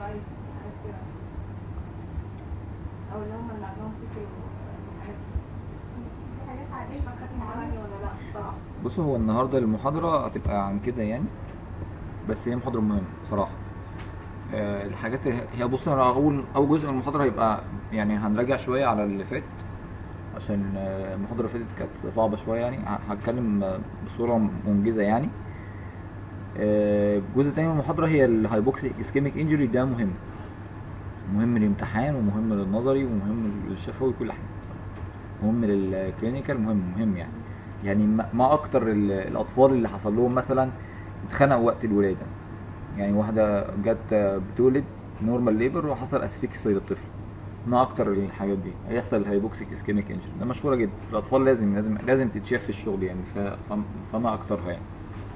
ايس حاجات كده، او اللي هم اللي عندهم فكر وحاجات دي حاجات عادية فكرت معايا ولا لا بصراحة. بص، هو النهارده المحاضرة هتبقى عن كده يعني، بس هي محاضرة مهمة بصراحة. الحاجات هي، بص، انا اول جزء من المحاضرة هيبقى يعني هنراجع شوية على اللي فات، عشان المحاضرة اللي فاتت كانت صعبة شوية يعني. هتكلم بصورة منجزة يعني. الجزء التاني من المحاضرة هي الهايبوكسيك اسكيميك انجري. ده مهم للامتحان ومهم للنظري ومهم للشفوي وكل حاجة بصراحة. مهم للكلينيكال، مهم يعني. يعني ما اكتر الاطفال اللي حصل لهم مثلا اتخنقوا وقت الولاده. يعني واحده جت بتولد نورمال ليبر وحصل اسفيكسيا للطفل. ما اكتر الحاجات دي هيحصل الهايبوكسيك اسكيميك انجري. ده مشهوره جدا في الاطفال، لازم تتشاف في الشغل يعني. فما اكترها يعني.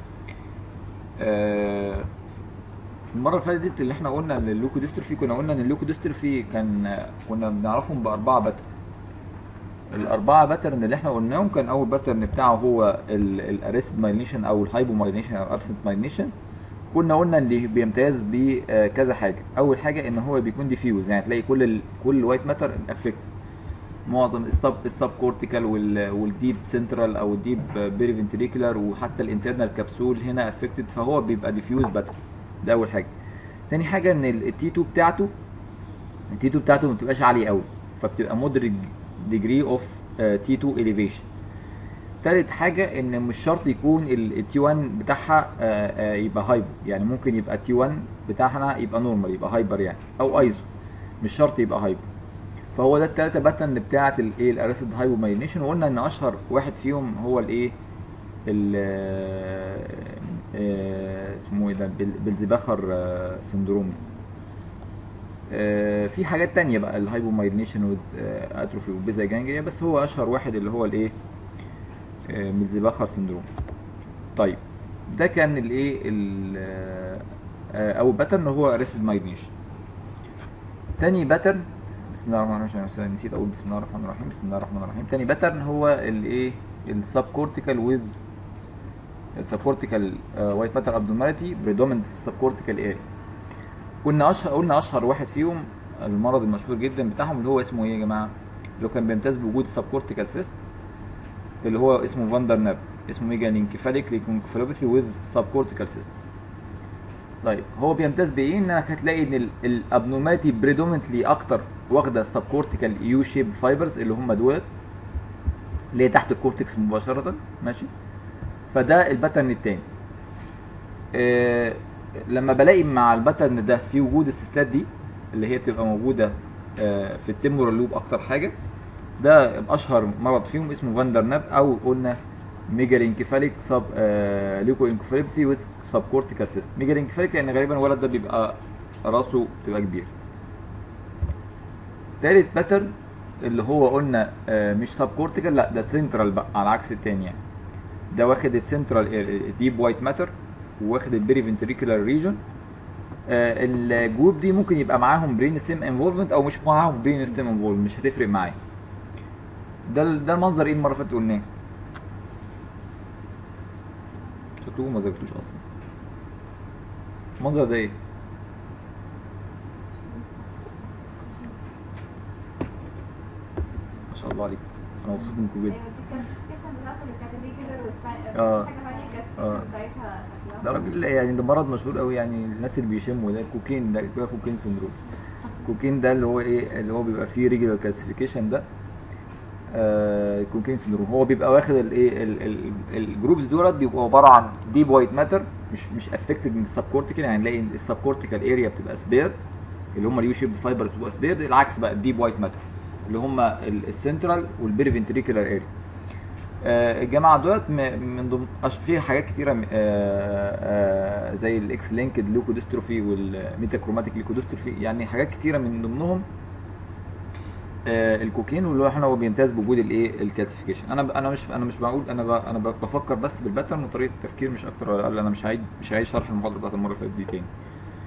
آه، المره اللي فاتت اللي احنا قلنا ان اللوكوديستروفي، كنا قلنا ان اللوكوديستروفي كنا بنعرفهم باربعه باترن. الاربعه باترن اللي احنا قلناهم، كان اول باترن بتاعه هو الاريست مايلينيشن او الهايبو مايلينيشن او ابسنت مايلينيشن. كنا قلنا ان بيمتاز بكذا حاجه. اول حاجه ان هو بيكون ديفيوز، يعني تلاقي كل الوايت ماتر افكت. معظم السب كورتيكال والديب سنترال او الديب بيري فنتريكولار وحتى الانترنال كبسول هنا افكتد، فهو بيبقى ديفيوز باترن. ده اول حاجه. تاني حاجه ان التي 2 بتاعته ما بتبقاش عاليه قوي، فبتبقى مودريت ديجري اوف تي 2 اليفيشن. تالت حاجة ان مش شرط يكون التي 1 بتاعها يبقى هايبر. يعني ممكن يبقى التي 1 بتاعنا يبقى نورمال، يبقى هايبر يعني، او ايزو. مش شرط يبقى هايبر. فهو ده التلاتة باترن بتاعة الايه الاريستد هايبومايلينيشن. وقلنا ان اشهر واحد فيهم هو الايه اسمه ايه ده، بلزباخر سندروم. في حاجات تانية بقى، الهايبومايلينيشن وذ اتروفي وبيزا جانجليا، بس هو اشهر واحد اللي هو الايه ميلزباخر سندروم. طيب، ده كان الايه اول باترن هو اريستد مايجنيشن. تاني باترن، بسم الله الرحمن الرحيم، عشان نسيت اقول بسم الله الرحمن الرحيم. بسم الله الرحمن الرحيم. تاني باترن هو الايه السب كورتيكال ويز سب كورتيكال وايت ماتر ابدوماليتي بريدومينت في السب كورتيكال اريا. قلنا اشهر واحد فيهم المرض المشهور جدا بتاعهم اللي هو اسمه ايه يا جماعه، اللي هو كان بيمتاز بوجود السب كورتيكال سيست، اللي هو اسمه فاندر ناب. اسمه ميجان انكفاليك ليكونكفالوباثي ويز سب كورتيكال سيست. طيب، هو بيمتاز بايه؟ انك هتلاقي ان الابنورماليتي بريدومنتلي اكتر واخده السب كورتيكال يو شيب فايبرز، اللي هم دولت اللي هي تحت الكورتكس مباشره. ماشي. فده الباترن التاني. آه لما بلاقي مع الباترن ده في وجود السيستات دي اللي هي بتبقى موجوده في التمبورال لوب اكتر حاجه، ده اشهر مرض فيهم اسمه فاندر ناب، او قلنا ميجالي انكفاليك سب ليوكو انكفاليبثي وذ سب كورتيكال سيست. ميجالي انكفاليك لان غالبا الولد ده بيبقى راسه بتبقى كبير. تالت باترن اللي هو قلنا مش سب كورتيكال، لا ده سنترال بقى، على عكس التاني يعني. ده واخد السنترال ديب وايت ماتر، واخد البيري فنتريكولار ريجون. الجروب دي ممكن يبقى معاهم برين ستيم انفولفمنت او مش معاهم برين ستيم انفولفمنت، مش هتفرق معايا. ده المنظر ايه المره اللي فاتت قلناه؟ شكله ما ذاكرتوش اصلا. المنظر ده ايه؟ ما شاء الله عليك، انا مبسوط منكم جدا. ايوه دي كلاسيفيكيشن بتاعت الكاتيجوري اه حاجة تانية اه الكلاسيفيكيشن بتاعتها ده شكلها. راجل يعني، ده مرض مشهور قوي يعني. الناس اللي بيشموا ده الكوكين، ده كوكين سندروم. الكوكين ده اللي هو ايه، اللي هو بيبقى فيه ريجولار كلاسيفيكيشن ده. الكوكين سندروم هو بيبقى واخد الايه الجروبز دولت بيبقوا عباره عن ديب وايت ماتر، مش افكتد من السب كورتيكال. يعني نلاقي السب كورتيكال اريا بتبقى سبيرد، اللي هم اليو شيب فايبرز بتبقى سبيرد. العكس بقى الديب وايت ماتر اللي هم السنترال والبيري فنتريكولار اريا. الجماعه دولت من ضمن في حاجات كتيره، زي الاكس لينكد ليوكوديستروفي والميتاكروماتيك ليوكوديستروفي. يعني حاجات كتيره من ضمنهم الكوكين، واللي هو بيمتاز بوجود الايه الكالسيفيكيشن. انا مش بقول، انا بفكر بس بالباترن وطريقه التفكير مش اكتر ولا اقل. انا مش هعيد شرح المحاضره بتاعت المره اللي فاتت دي تاني.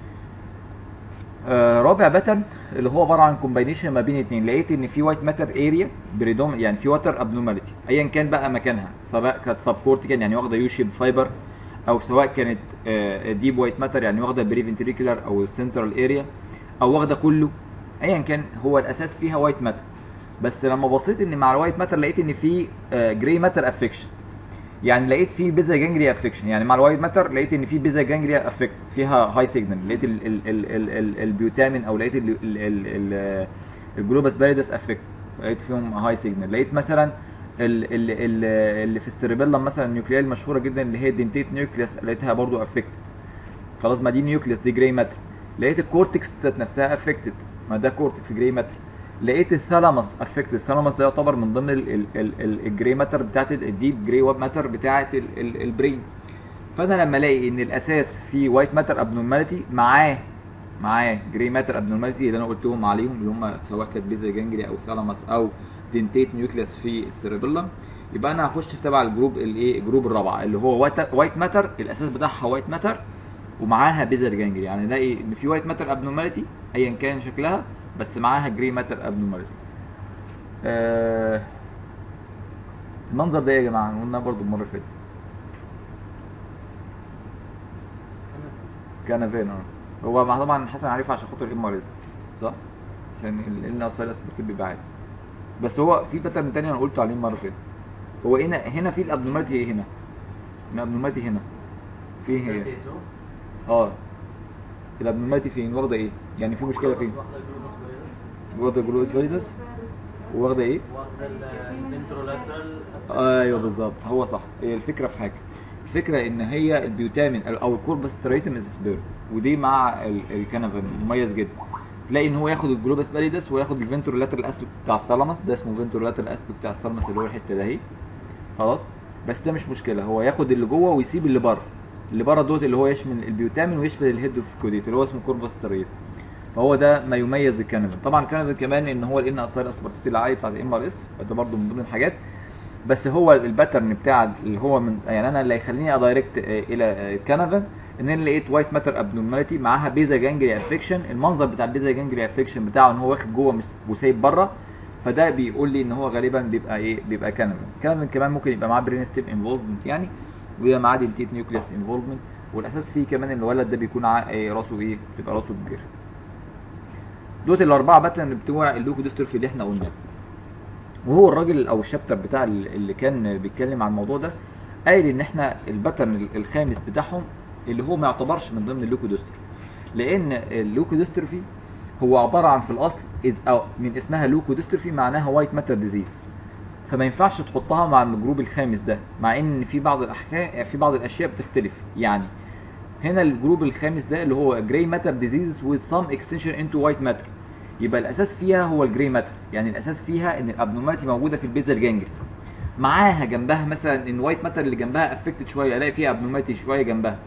رابع باترن اللي هو عباره عن كومباينيشن ما بين اتنين. لقيت ان في وايت ماتر اريا بريدوم، يعني في واتر ابنورماليتي ايا كان بقى مكانها، سواء كانت سب كورتيكال يعني واخده يو شيب فايبر، او سواء كانت ديب وايت ماتر يعني واخده بري فنتريكولار او السنترال اريا، او واخده كله، ايا كان هو الاساس فيها وايت ماتر. بس لما بصيت ان مع الوايت ماتر لقيت ان في جراي ماتر افكشن، يعني لقيت في بيزا جانجليا افكشن. يعني مع الوايت ماتر لقيت ان في بيزا جانجليا افكت فيها هاي سيجنال، لقيت البيوتامين او لقيت الجلوباس باريدس افكت، لقيت فيهم هاي سيجنال. لقيت مثلا اللي في السيربيلم مثلا النيوكليال المشهوره جدا اللي هي الدنتيت نيوكليس لقيتها برضو افكتد. خلاص، ما دي نيوكليس دي جراي ماتر. لقيت الكورتكس ذات نفسها افكتد، ما ده كورتكس جراي ماتر. لقيت الثالاموس افكتد، الثالاموس ده يعتبر من ضمن الجراي ماتر بتاعت الديب جراي ماتر بتاعت البرين. فانا لما الاقي ان الاساس في وايت ماتر ابنورماليتي معاه جراي ماتر ابنورماليتي اللي انا قلتهم عليهم، اللي هم سواء كانت بيزا جانجلي او ثالاموس او دنتيت نيوكليس في السيربيلم، يبقى انا هخش في تبع الجروب الايه، الجروب الرابعه اللي هو وايت ماتر، الاساس بتاعها وايت ماتر ومعاها بيزا جانجلي. يعني الاقي ان في وايت ماتر ابنورماليتي ايا كان شكلها، بس معاها جراي ماتر ابنورماليتي. المنظر ده يا جماعه قلنا برضو المره اللي فاتت كنفين. هو طبعا حسن عارفها عشان خاطر الام ار اس، صح؟ عشان ال اصلا اسبرتيف بيبقى عادي. بس هو في باترن تاني انا قلته عليه المره اللي فاتت. هو هنا في الابنورماليتي هنا، الابنورماليتي هنا فين هي؟ الابنورماليتي فين؟ واخده ايه؟ يعني في مشكله فين؟ واخده جلوس فاليدس، واخده ايه؟ واخده الفنترولاترال. ايوه بالظبط، هو صح. هي الفكره في حاجه، الفكره ان هي البيوتامين او الكوربس ستريتم اسبير، ودي مع الكنفن مميز جدا. تلاقي ان هو ياخد الجلوبس باليدس وياخد الفنترولاترال اسبكت بتاع الثالاموس، ده اسمه فنترولاترال اسبكت بتاع الثالاموس اللي هو الحته ده اهي. خلاص، بس ده مش مشكله، هو ياخد اللي جوه ويسيب اللي بره. اللي بره دوت اللي هو يشمل البيوتامين ويشمل الهيد اوف كوديت اللي هو اسمه كوربس ستريتم. فهو ده ما يميز الكنفن. طبعا الكنفن كمان ان هو الان اصلا اسبرتيت العالي بتاع الام ار اس، فده برده من ضمن الحاجات. بس هو الباترن بتاع اللي هو من يعني انا اللي هيخليني ادايركت الى الكنفن ان انا لقيت وايت ماتر ابنورماليتي معاها بيزا جانجلي افكشن. المنظر بتاع البيزا جانجلي افكشن بتاعه ان هو واخد جوه وسايب بره، فده بيقول لي ان هو غالبا بيبقى ايه، بيبقى كنفن. كنفن كمان ممكن يبقى معاه برين ستيم انفولفمنت يعني، ويبقى معاه دنتيت نيوكليس انفولفمنت، والاساس فيه كمان ان الولد ده بيكون راسه ايه، بتبقى راسه كبيره. دوت الاربعه باترن بتوع اللوكوديستروفي اللي احنا قلناه. وهو الراجل او الشابتر بتاع اللي كان بيتكلم عن الموضوع ده قايل ان احنا الباترن الخامس بتاعهم اللي هو ما يعتبرش من ضمن اللوكوديستروفي، لان اللوكوديستروفي هو عباره عن في الاصل أو من اسمها لوكوديستروفي معناها وايت ماتر ديزيز، فما ينفعش تحطها مع الجروب الخامس ده، مع ان في بعض الاشياء بتختلف. يعني هنا الجروب الخامس ده اللي هو جراي ماتر ديزيز with some extension into white matter، يبقى الاساس فيها هو الجراي ماتر. يعني الاساس فيها ان الابنورماليتي موجوده في البيزل جانجل، معاها جنبها مثلا ان وايت ماتر اللي جنبها افكتد شويه، الاقي فيها ابنورماليتي شويه جنبها،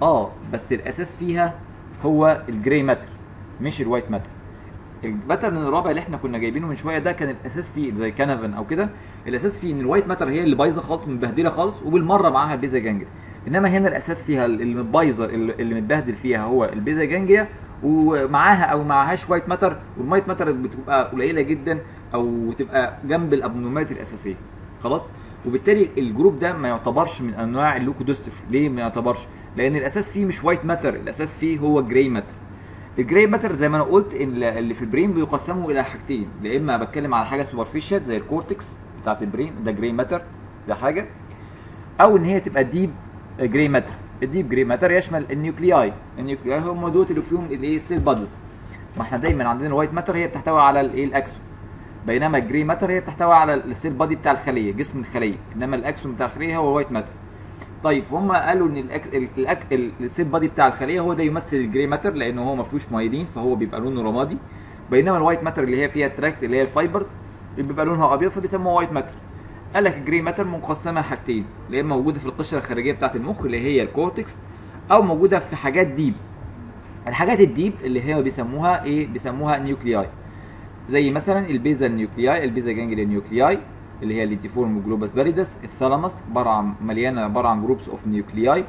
بس الاساس فيها هو الجراي ماتر مش الوايت ماتر. الباترن الرابع اللي احنا كنا جايبينه من شويه ده كان الاساس فيه زي كنفن او كده، الاساس فيه ان الوايت ماتر هي اللي بايظه خالص متبهدله خالص وبالمره معاها البيزا جانجل. انما هنا الاساس فيها اللي بايظه اللي متبهدل فيها هو البيزا جانجليا، ومعاها او معهاش وايت ماتر، والوايت ماتر بتبقى قليله جدا او تبقى جنب الابنورماليتي الاساسيه. خلاص، وبالتالي الجروب ده ما يعتبرش من انواع اللوكوديستروفي. ليه ما يعتبرش؟ لان الاساس فيه مش وايت ماتر، الاساس فيه هو جراي ماتر. الجراي ماتر زي ما انا قلت اللي في البرين بيقسموا الى حاجتين، يا اما بتكلم على حاجه سوبرفيشال زي الكورتكس بتاعت البرين ده جراي ماتر ده حاجه، او ان هي تبقى ديب جراي ماتر. الديب جراي ماتر يشمل النيوكلياي هم دوت اللي فيهم الايه، السيل بادز. ما احنا دايما عندنا الوايت ماتر هي بتحتوي على الايه، الاكسونز، بينما الجراي ماتر هي بتحتوي على السيل بادي بتاع الخليه، جسم الخليه، انما الاكسون بتاع الخليه هو الوايت ماتر. طيب هم قالوا ان السيل بادي بتاع الخليه هو ده يمثل الجراي ماتر لانه هو ما فيهوش مايلين فهو بيبقى لونه رمادي، بينما الوايت ماتر اللي هي فيها التراكت اللي هي الفايبرز بيبقى لونها ابيض فبيسموها وايت ماتر. قال لك الجراي ماتر مقسمه حاجتين، اللي هي موجوده في القشره الخارجيه بتاعه المخ اللي هي الكورتكس، او موجوده في حاجات ديب. الحاجات الديب اللي هي بيسموها ايه، بيسموها نيوكلياي، زي مثلا البيزا نيوكلياي، البيزا جانجليا نيوكلياي اللي هي الليتيفورم جلوباس باريدس. الثالاموس عباره عن جروبس اوف نيوكلياي.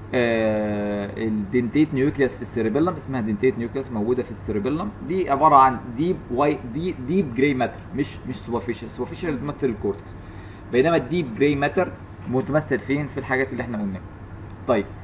الدنتيت نيوكليوس في السيربيلم اسمها دنتيت نيوكليوس موجوده في السيربيلم، دي عباره عن ديب جراي ماتر، مش سوبرفيشال. سوبرفيشال بتمثل الكورتكس، بينما الديب جراي ماتر متمثل فين؟ في الحاجات اللي احنا قلناها. طيب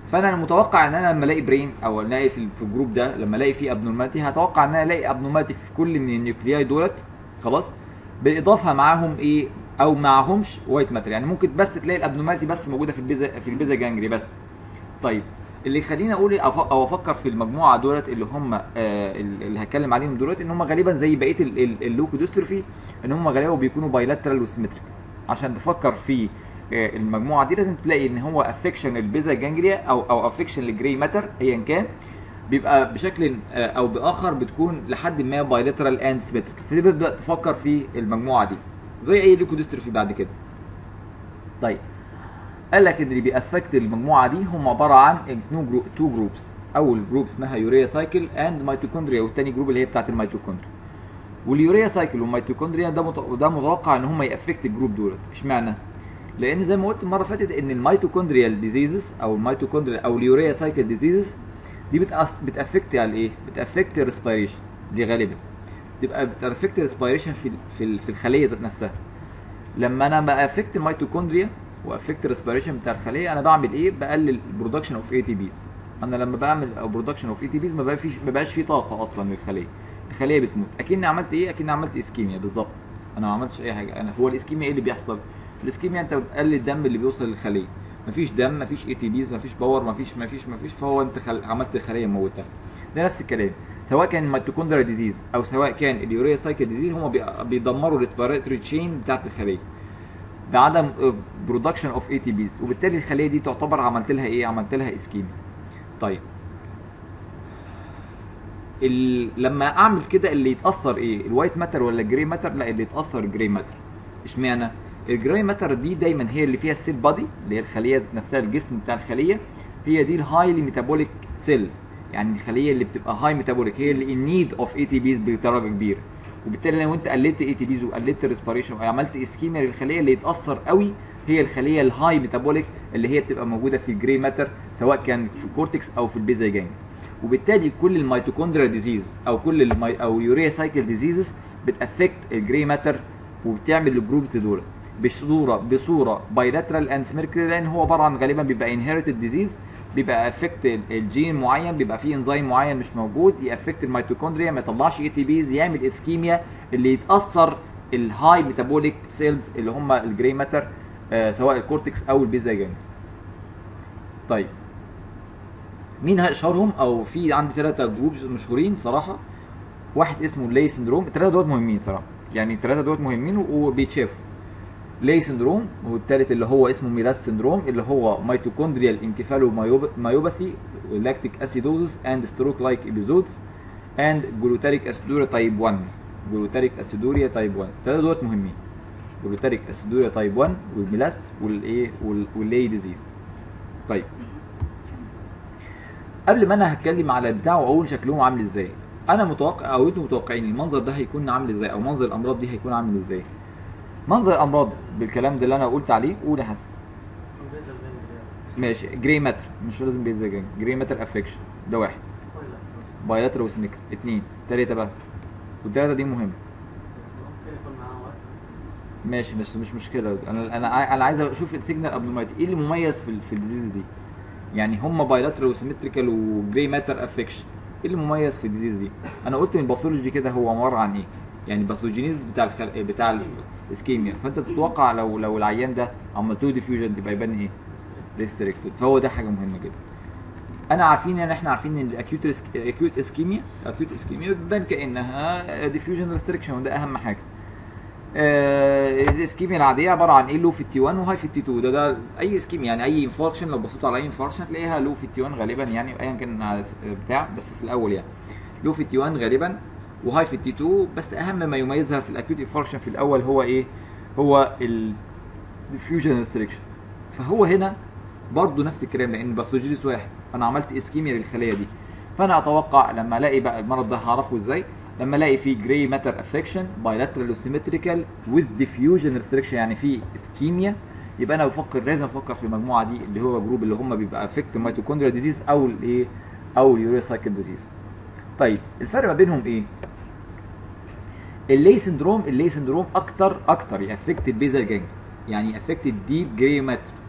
فانا المتوقع ان انا لما الاقي برين او الاقي في الجروب ده لما الاقي فيه ابنورماليتي هتوقع ان انا الاقي ابنورماليتي في كل من النيوكلياي دولت خلاص، بالاضافه معاهم ايه او معاهمش وايت ماتر. يعني ممكن بس تلاقي الابنورماليتي بس موجوده في البيزا جانجري بس. طيب اللي يخليني اقول او افكر في المجموعه دولت اللي هم اللي هتكلم عليهم دولت ان هم غالبا زي بقيه اللوكوديستروفي ان هم غالبا بيكونوا بايلاترال وسيمتريك. عشان تفكر في المجموعه دي لازم تلاقي ان هو افكشن البيزا جانجليا او افكشن الجراي ماتر ايا كان بيبقى بشكل او باخر بتكون لحد ما بايلاترال اند سيمتريك. فتبدا تفكر في المجموعه دي زي اي لوكوديستروفي بعد كده. طيب قال لك ان اللي بيأفكت المجموعه دي هم عباره عن تو جروبس. اول جروب اسمها يوريا سايكل اند ميتوكوندريا، والثاني جروب اللي هي بتاعت الميتوكوندريا. واليوريا سايكل والميتوكوندريا ده متوقع ان هم يأفكت الجروب دولت. اشمعنى؟ لان زي ما قلت المره اللي فاتت ان الميتوكوندريال ديزيزز او الميتوكوندريال او اليوريا سايكل ديزيزز دي بتأفكت على ايه؟ بتأفكت الريسبيريشن. دي غالبا تبقى بتأفكت الريسبيريشن في الخليه ذات نفسها. لما انا بأفكت الميتوكوندريا وافكت الريسبيريشن بتاع الخليه انا بعمل ايه؟ بقلل البرودكشن اوف اي تي بيز. انا لما بعمل برودكشن اوف اي تي بيز ما بقاش في طاقه اصلا للخليه، الخليه بتموت. اكني عملت ايه؟ اكني عملت اسكيميا بالظبط. انا ما عملتش اي حاجه. انا هو الاسكيميا ايه اللي بيحصل؟ الاسكيميا انت بتقلل الدم اللي بيوصل للخليه، مفيش دم، مفيش اي تي بيز، مفيش باور، مفيش فهو انت عملت الخليه موتها. ده نفس الكلام سواء كان الميتوكوندريا ديزيز او سواء كان اليوريا سايكل ديزيز، هم بيدمروا الريسبيراتوري تشين بتاعت الخليه بعدم برودكشن اوف اي تي بيز، وبالتالي الخليه دي تعتبر عملت لها ايه؟ عملت لها اسكيميا. طيب لما اعمل كده اللي يتاثر ايه؟ الوايت ماتر ولا الجراي ماتر؟ لا، اللي يتاثر الجراي ماتر. اشمعنى؟ الجراي ماتر دي دايما هي اللي فيها السيل بادي اللي هي الخليه نفسها، الجسم بتاع الخليه، هي دي الهايلي ميتابوليك سيل. يعني الخليه اللي بتبقى هاي ميتابوليك هي اللي ان نيد اوف اي تي بيز بدرجه كبيره. وبالتالي لو انت قللت اي تي بيز وقللت ريسبيريشن وعملت اسكيميا للخليه، اللي يتاثر قوي هي الخليه الهاي ميتابوليك اللي هي بتبقى موجوده في الجراي ماتر سواء كان في الكورتكس او في البيزا جانج. وبالتالي كل الميتوكوندريا ديزيز او كل او يوريا سايكل ديزيزز بتافكت الجراي ماتر وبتعمل الجروبز دول بصوره بايلاترال اند سيمتريكال، لان هو عباره عن غالبا بيبقى انهيرتد ديزيز، بيبقى افكت الجين معين، بيبقى فيه انزيم معين مش موجود يافكت الميتوكوندريا، ما يطلعش اي تي بيز، يعمل اسكيميا اللي يتاثر الهاي ميتابوليك سيلز اللي هم الجراي ماتر سواء الكورتكس او البيزا جانج. طيب مين اشهرهم؟ او في عندي 3 جروبز مشهورين صراحه. واحد اسمه لاي سندروم، الثلاثه دول مهمين صراحه، يعني الثلاثه دول مهمين وبيتشافوا. لاي سندروم، والثالث اللي هو اسمه ميراس سندروم اللي هو ميتوكوندريال انكفالو مايوباثي لاكتيك اسيدوزس اند ستروك لايك ابيزودز اند جلوتاريك اسيدوريا تايب 1. جلوتاريك اسيدوريا تايب 1 الثلاثه دول مهمين، جلوتاريك اسيدوريا تايب 1 والميلاس والايه واللاي ديزيز. طيب قبل ما انا هتكلم على البتاع واقول شكلهم عامل ازاي، انا متوقع او انتم متوقعين المنظر ده هيكون عامل ازاي، او منظر الامراض دي هيكون عامل ازاي؟ منظر الامراض بالكلام ده اللي انا قلت عليه، قول يا حسن. ماشي، جراي ماتر، مش لازم بيزا جانج، جراي ماتر افكشن ده واحد، بايلاترال وسيميك 2، 3 بقى، والثلاثه دي مهمه. ماشي مش مشكله. انا عايز اشوف السيجنال ابنورماليتي ايه اللي مميز في الديزيز دي. يعني هم بايلاترال وسيمتريكال وجراي ماتر افكشن، ايه اللي مميز في الديزيز دي؟ انا قلت من الباثولوجي كده هو عباره عن ايه؟ يعني باثوجينيز بتاع الاسكيميا. فانت تتوقع لو العيان ده عملت له ديفيوجن تبقى يبان ايه؟ ريستريكتد. فهو ده حاجه مهمه جدا. احنا عارفين ان الاكيوت اسكيميا بتبان كانها ديفيوجن ريستريكشن، وده اهم حاجه. الاسكيميا العاديه عباره عن ايه؟ لو في التي 1 وهاي في التي 2. ده اي اسكيميا، يعني اي انفاركشن لو بصيتوا على اي انفاركشن هتلاقيها لو في التي 1 غالبا، يعني ايا كان بتاع، بس في الاول يعني لو في التي 1 غالبا وهاي في التي 2. بس اهم ما يميزها في الاكيوت انفاركشن في الاول هو ايه؟ هو الديفيوجن ريستريكشن. فهو هنا برضه نفس الكلام، لان الباثوجينيز واحد، انا عملت اسكيميا للخليه دي. فانا اتوقع لما الاقي بقى المرض ده هعرفه ازاي؟ لما الاقي فيه جراي ماتر افكشن بايلاترال وسيمتريكال وذ ديفيوجن ريستريكشن، يعني في اسكيميا، يبقى انا لازم افكر في المجموعه دي اللي هو جروب اللي هم بيبقى افكت ميتوكوندريا ديزيز او الايه او اليوريا سايكل ديزيز. طيب الفرق ما بينهم ايه؟ اللاي سندروم اكتر يافكت البيزال جانج، يعني افكت الديب جراي ماتر.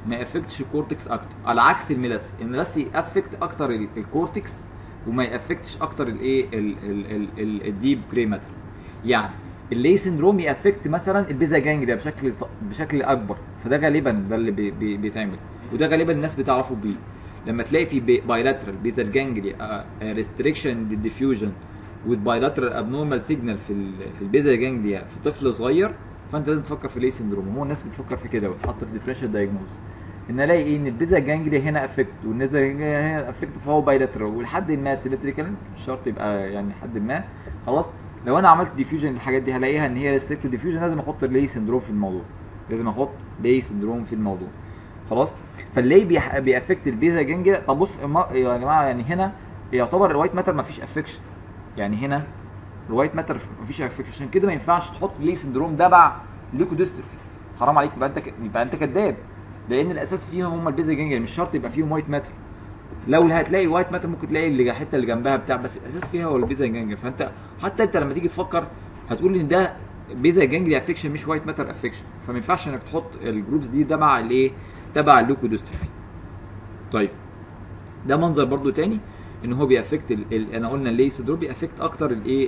ما يافكتش الكورتكس اكتر، على عكس الميلاس يافكت اكتر الكورتكس وما يافكتش اكتر الايه الديب جراي ماتر. يعني اللي سندروم يافكت مثلا البيزا جانجليا بشكل اكبر، فده غالبا ده اللي بيتعمل، وده غالبا الناس بتعرفه بيه. لما تلاقي في بايلاترال بيزا جانجليا ريستريكشن للديفيوجن with bilateral abnormal signal في البيزا جانجليا في طفل صغير، فانت لازم تفكر في ليه سندروم. هو الناس بتفكر في كده وتحط في ديفرنشال دايجنوز ان الاقي ايه ان البيزا جانجليا هنا افكت والنيزا جانجليا هنا افكت، فهو بايلاترال ولحد ما سيمتريكال، مش شرط يبقى يعني لحد ما. خلاص لو انا عملت ديفيوجن للحاجات دي هلاقيها ان هي ريستريكتد ديفيوجن، لازم احط ليه سندروم في الموضوع، لازم احط ليه سندروم في الموضوع. خلاص فاللي بيأفكت البيزا جانجليا. طب بص يا جماعه، يعني هنا يعتبر الوايت ماتر ما فيش افكشن، يعني هنا الوايت ماتر مفيش افكشن، عشان كده ما ينفعش تحط ليه سندروم تبع ليكوديستروفي، حرام عليك، يبقى انت كذاب، لان الاساس فيها هم البيزا جانجليا، مش شرط يبقى فيهم وايت ماتر. لو هتلاقي وايت ماتر ممكن تلاقي الحته اللي جنبها بتاع، بس الاساس فيها هو البيزا جانجليا. فانت حتى انت لما تيجي تفكر هتقول ان ده بيزا جانجليا افكشن مش وايت ماتر افكشن، فما ينفعش انك تحط الجروبس دي تبع الايه، تبع الليكوديستروفي. طيب ده منظر برضو تاني ان هو بيأفكت انا قلنا اللي سندروم بيأفكت اكتر الايه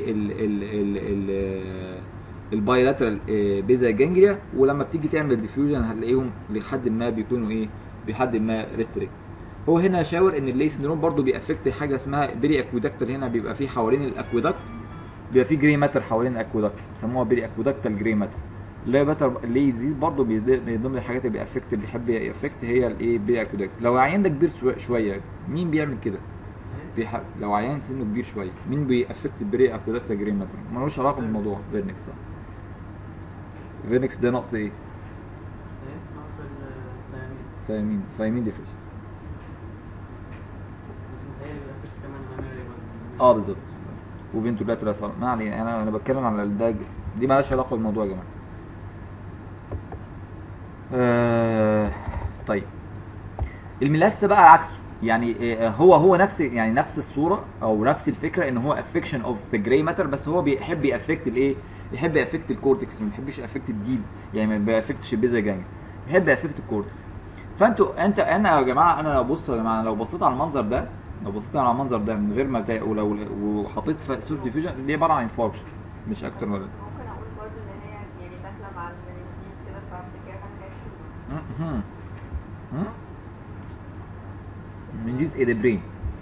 البايلاترال بيزا جانجليا، ولما بتيجي تعمل ديفيوجن هتلاقيهم لحد ما بيكونوا ايه، بحد ما ريستريكت. هو هنا شاور ان اللي سندروم برضو بيأفكت حاجه اسمها بيري اكويدكتال، هنا بيبقى فيه حوالين الاكويدكت بيبقى فيه جري ماتر حوالين الاكويدكت، بيسموها بيري اكويدكتال جري ماتر. اللي هي باتر اللي يزيد برضو من ضمن الحاجات اللي بيأفكت، اللي بيحب يأفكت هي الايه، بيري اكويدكت. لو عيان ده كبير شويه مين بيعمل كده؟ لو عيان سنه كبير شويه مين بيأفكت البري اكويدكتال جري ماتر؟ ملوش علاقه بالموضوع. فيرنكس ده فيرنكس ده نقص ايه؟ ناقص الثيامين. ثيامين ديفيشن. بس متهيألي بيبقى فيش كمان ماميري برضه. بالظبط. وفنتولاترال ما علينا، انا بتكلم على الداج دي مالهاش علاقه بالموضوع يا جماعه. طيب الميلاس بقى عكسه، يعني هو نفس، يعني نفس الصوره او نفس الفكره ان هو افكشن اوف ذا جراي ماتر، بس هو بيحب يافكت الايه، يحب يافكت الكورتكس، ما بيحبش يافكت الديب، يعني ما بيافكتش البيزا جانجليا، بيحب يافكت الكورتكس. انا يا جماعه، انا يا جماعه لو بصيت على المنظر ده، لو بصيت على المنظر ده من غير ما وحطيت صوره ديفيوجن دي عباره عن انفاركشن مش اكتر ولا. ممكن اقول برضه ان هي يعني داخله مع المننجيز كده، فافتكرها حاجات من جزء ايه ده؟ برين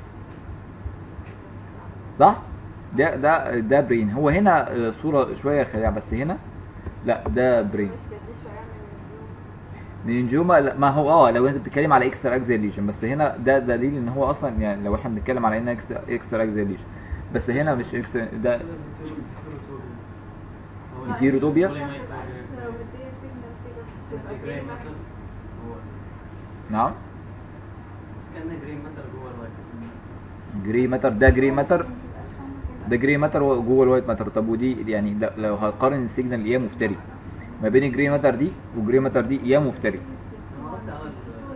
صح؟ ده برين. هو هنا صوره شويه خداع، بس هنا لا ده برين. مش كده شويه من مننجوما لا، ما هو لو انت بتتكلم على اكسترا اكزيال ليجن، بس هنا ده دليل ان هو اصلا، يعني لو احنا بنتكلم على انها اكسترا اكزيال ليجن، بس هنا مش اكسترا، ده هيتيروتوبيا. نعم بس كأنها جرين ماتر جوه الوايت. جري ماتر، ده جري ماتر، ده جري ماتر جوه الوايت ماتر. طب ودي يعني لو هقارن السيجنال يا مفتري ما بين الجري ماتر دي وجري ماتر دي، يا مفتري. انا قصدي على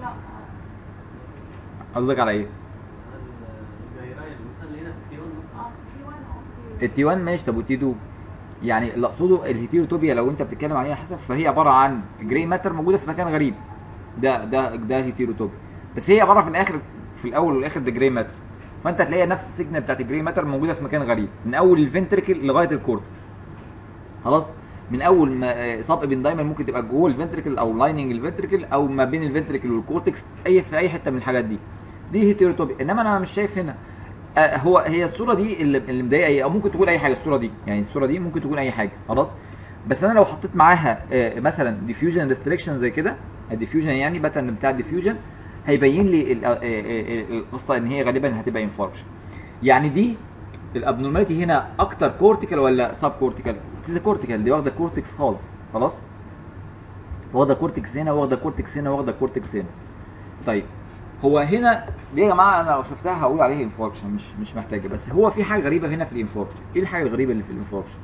قصدك على ايه؟ الجايرايل مثلا اللي هنا في تي 1 مثلا. التي 1 ماشي. طب والتي 2؟ يعني اللي اقصده الهيتيروتوبيا لو انت بتتكلم عليها حسب، فهي عباره عن جري ماتر موجوده في مكان غريب، ده هيتيروتوبيا، بس هي عباره في الاخر، في الاول والاخر ده جري ماتر. فانت هتلاقي نفس السيجنال بتاعت الجري ماتر موجوده في مكان غريب من اول الفنتريكل لغايه الكورتكس. خلاص، من اول ما سب ابندايمال ممكن تبقى جوه الفنتريكل او لايننج الفنتريكل او ما بين الفنتريكل والكورتكس، في اي حته من الحاجات دي هيتيروتوبيا. انما انا مش شايف هنا. هي الصوره دي اللي مضايقه، او ممكن تكون اي حاجه. الصوره دي يعني الصوره دي ممكن تكون اي حاجه. خلاص، بس انا لو حطيت معاها مثلا ديفيوجن ريستريكشن زي كده، الديفيوجن يعني باترن بتاع الديفيوجن هيبين لي القصه ان هي غالبا هتبقى انفاركشن. يعني دي الابنورماليتي هنا اكتر كورتيكال ولا سب كورتيكال؟ تيزا كورتيكال، دي واخده كورتكس خالص. خلاص، واخده كورتكس هنا، واخده كورتكس هنا، واخده كورتكس هنا. طيب هو هنا دي يا جماعه انا لو شفتها هقول عليها انفاركشن، مش محتاجه. بس هو في حاجه غريبه هنا في الانفاركشن. ايه الحاجه الغريبه اللي في الانفاركشن؟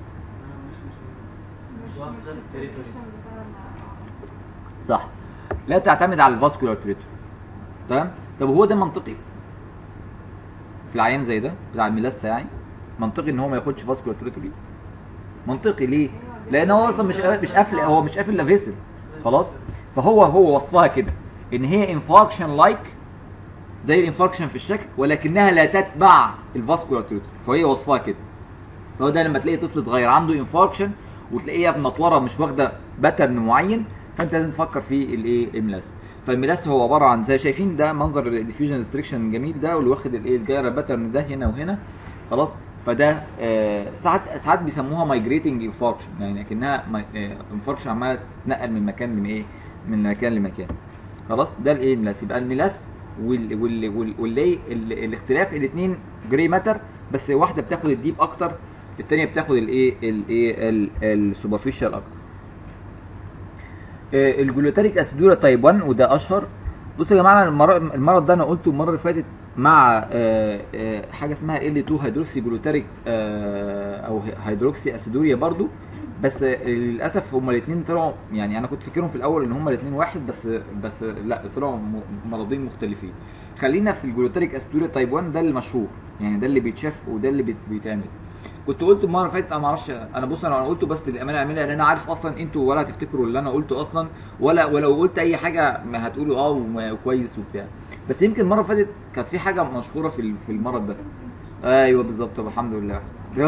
صح، لا تعتمد على الفاسكولار تريتوري. تمام. طب هو ده منطقي في العيان زي ده بتاع الميلاسا؟ يعني منطقي ان هو ما ياخدش فاسكولار تريتوري؟ منطقي ليه؟ لان هو اصلا مش قافل، هو مش قافل لا فيسل. خلاص، فهو وصفها كده. ان هي انفاركشن لايك زي الانفاركشن في الشكل، ولكنها لا تتبع الفاسكولار تيوتر، فهي وصفها كده. فهو ده لما تلاقي طفل صغير عنده انفاركشن وتلاقيها منطوره مش واخده باترن معين، فانت لازم تفكر في الايه الملاس. فالملاس هو عباره عن زي شايفين ده منظر الديفيوجن ريستريكشن الجميل ده، واللي واخد الايه الجايره باترن ده هنا وهنا خلاص. فده ساعات بيسموها مايجريتنج انفاركشن، يعني لكنها انفاركشن عماله تتنقل من مكان لايه، من مكان لمكان خلاص. ده الايه الملاس. يبقى الملاس الاختلاف الاثنين جراي ماتر، بس واحده بتاخد الديب اكتر، الثانيه بتاخد الايه السوبرفيشال اكتر. الجلوتاريك اسيدورا تايب 1 وده اشهر. بصوا يا جماعه المرض ده انا قلته المره اللي فاتت مع حاجه اسمها L2 هيدروكسي جلوتاريك او هيدروكسي اسيدوريا برضو، بس للاسف هما الاثنين طلعوا، يعني انا كنت فاكرهم في الاول ان هما الاثنين واحد، بس لا طلعوا مرضين مختلفين. خلينا في الجلوتاريك اسيدوريا تايب 1 ده المشهور، يعني ده اللي بيتشاف وده اللي بيتعمل. كنت قلت المره اللي فاتت، انا ما اعرفش، انا بص انا قلته بس للامانه اعملها، لان انا عارف اصلا انتوا ولا هتفتكروا اللي انا قلته اصلا، ولو قلت اي حاجه ما هتقولوا وكويس وبتاع. بس يمكن المره اللي فاتت كانت في حاجه مشهوره في المرض ده. ايوه بالظبط، الحمد لله.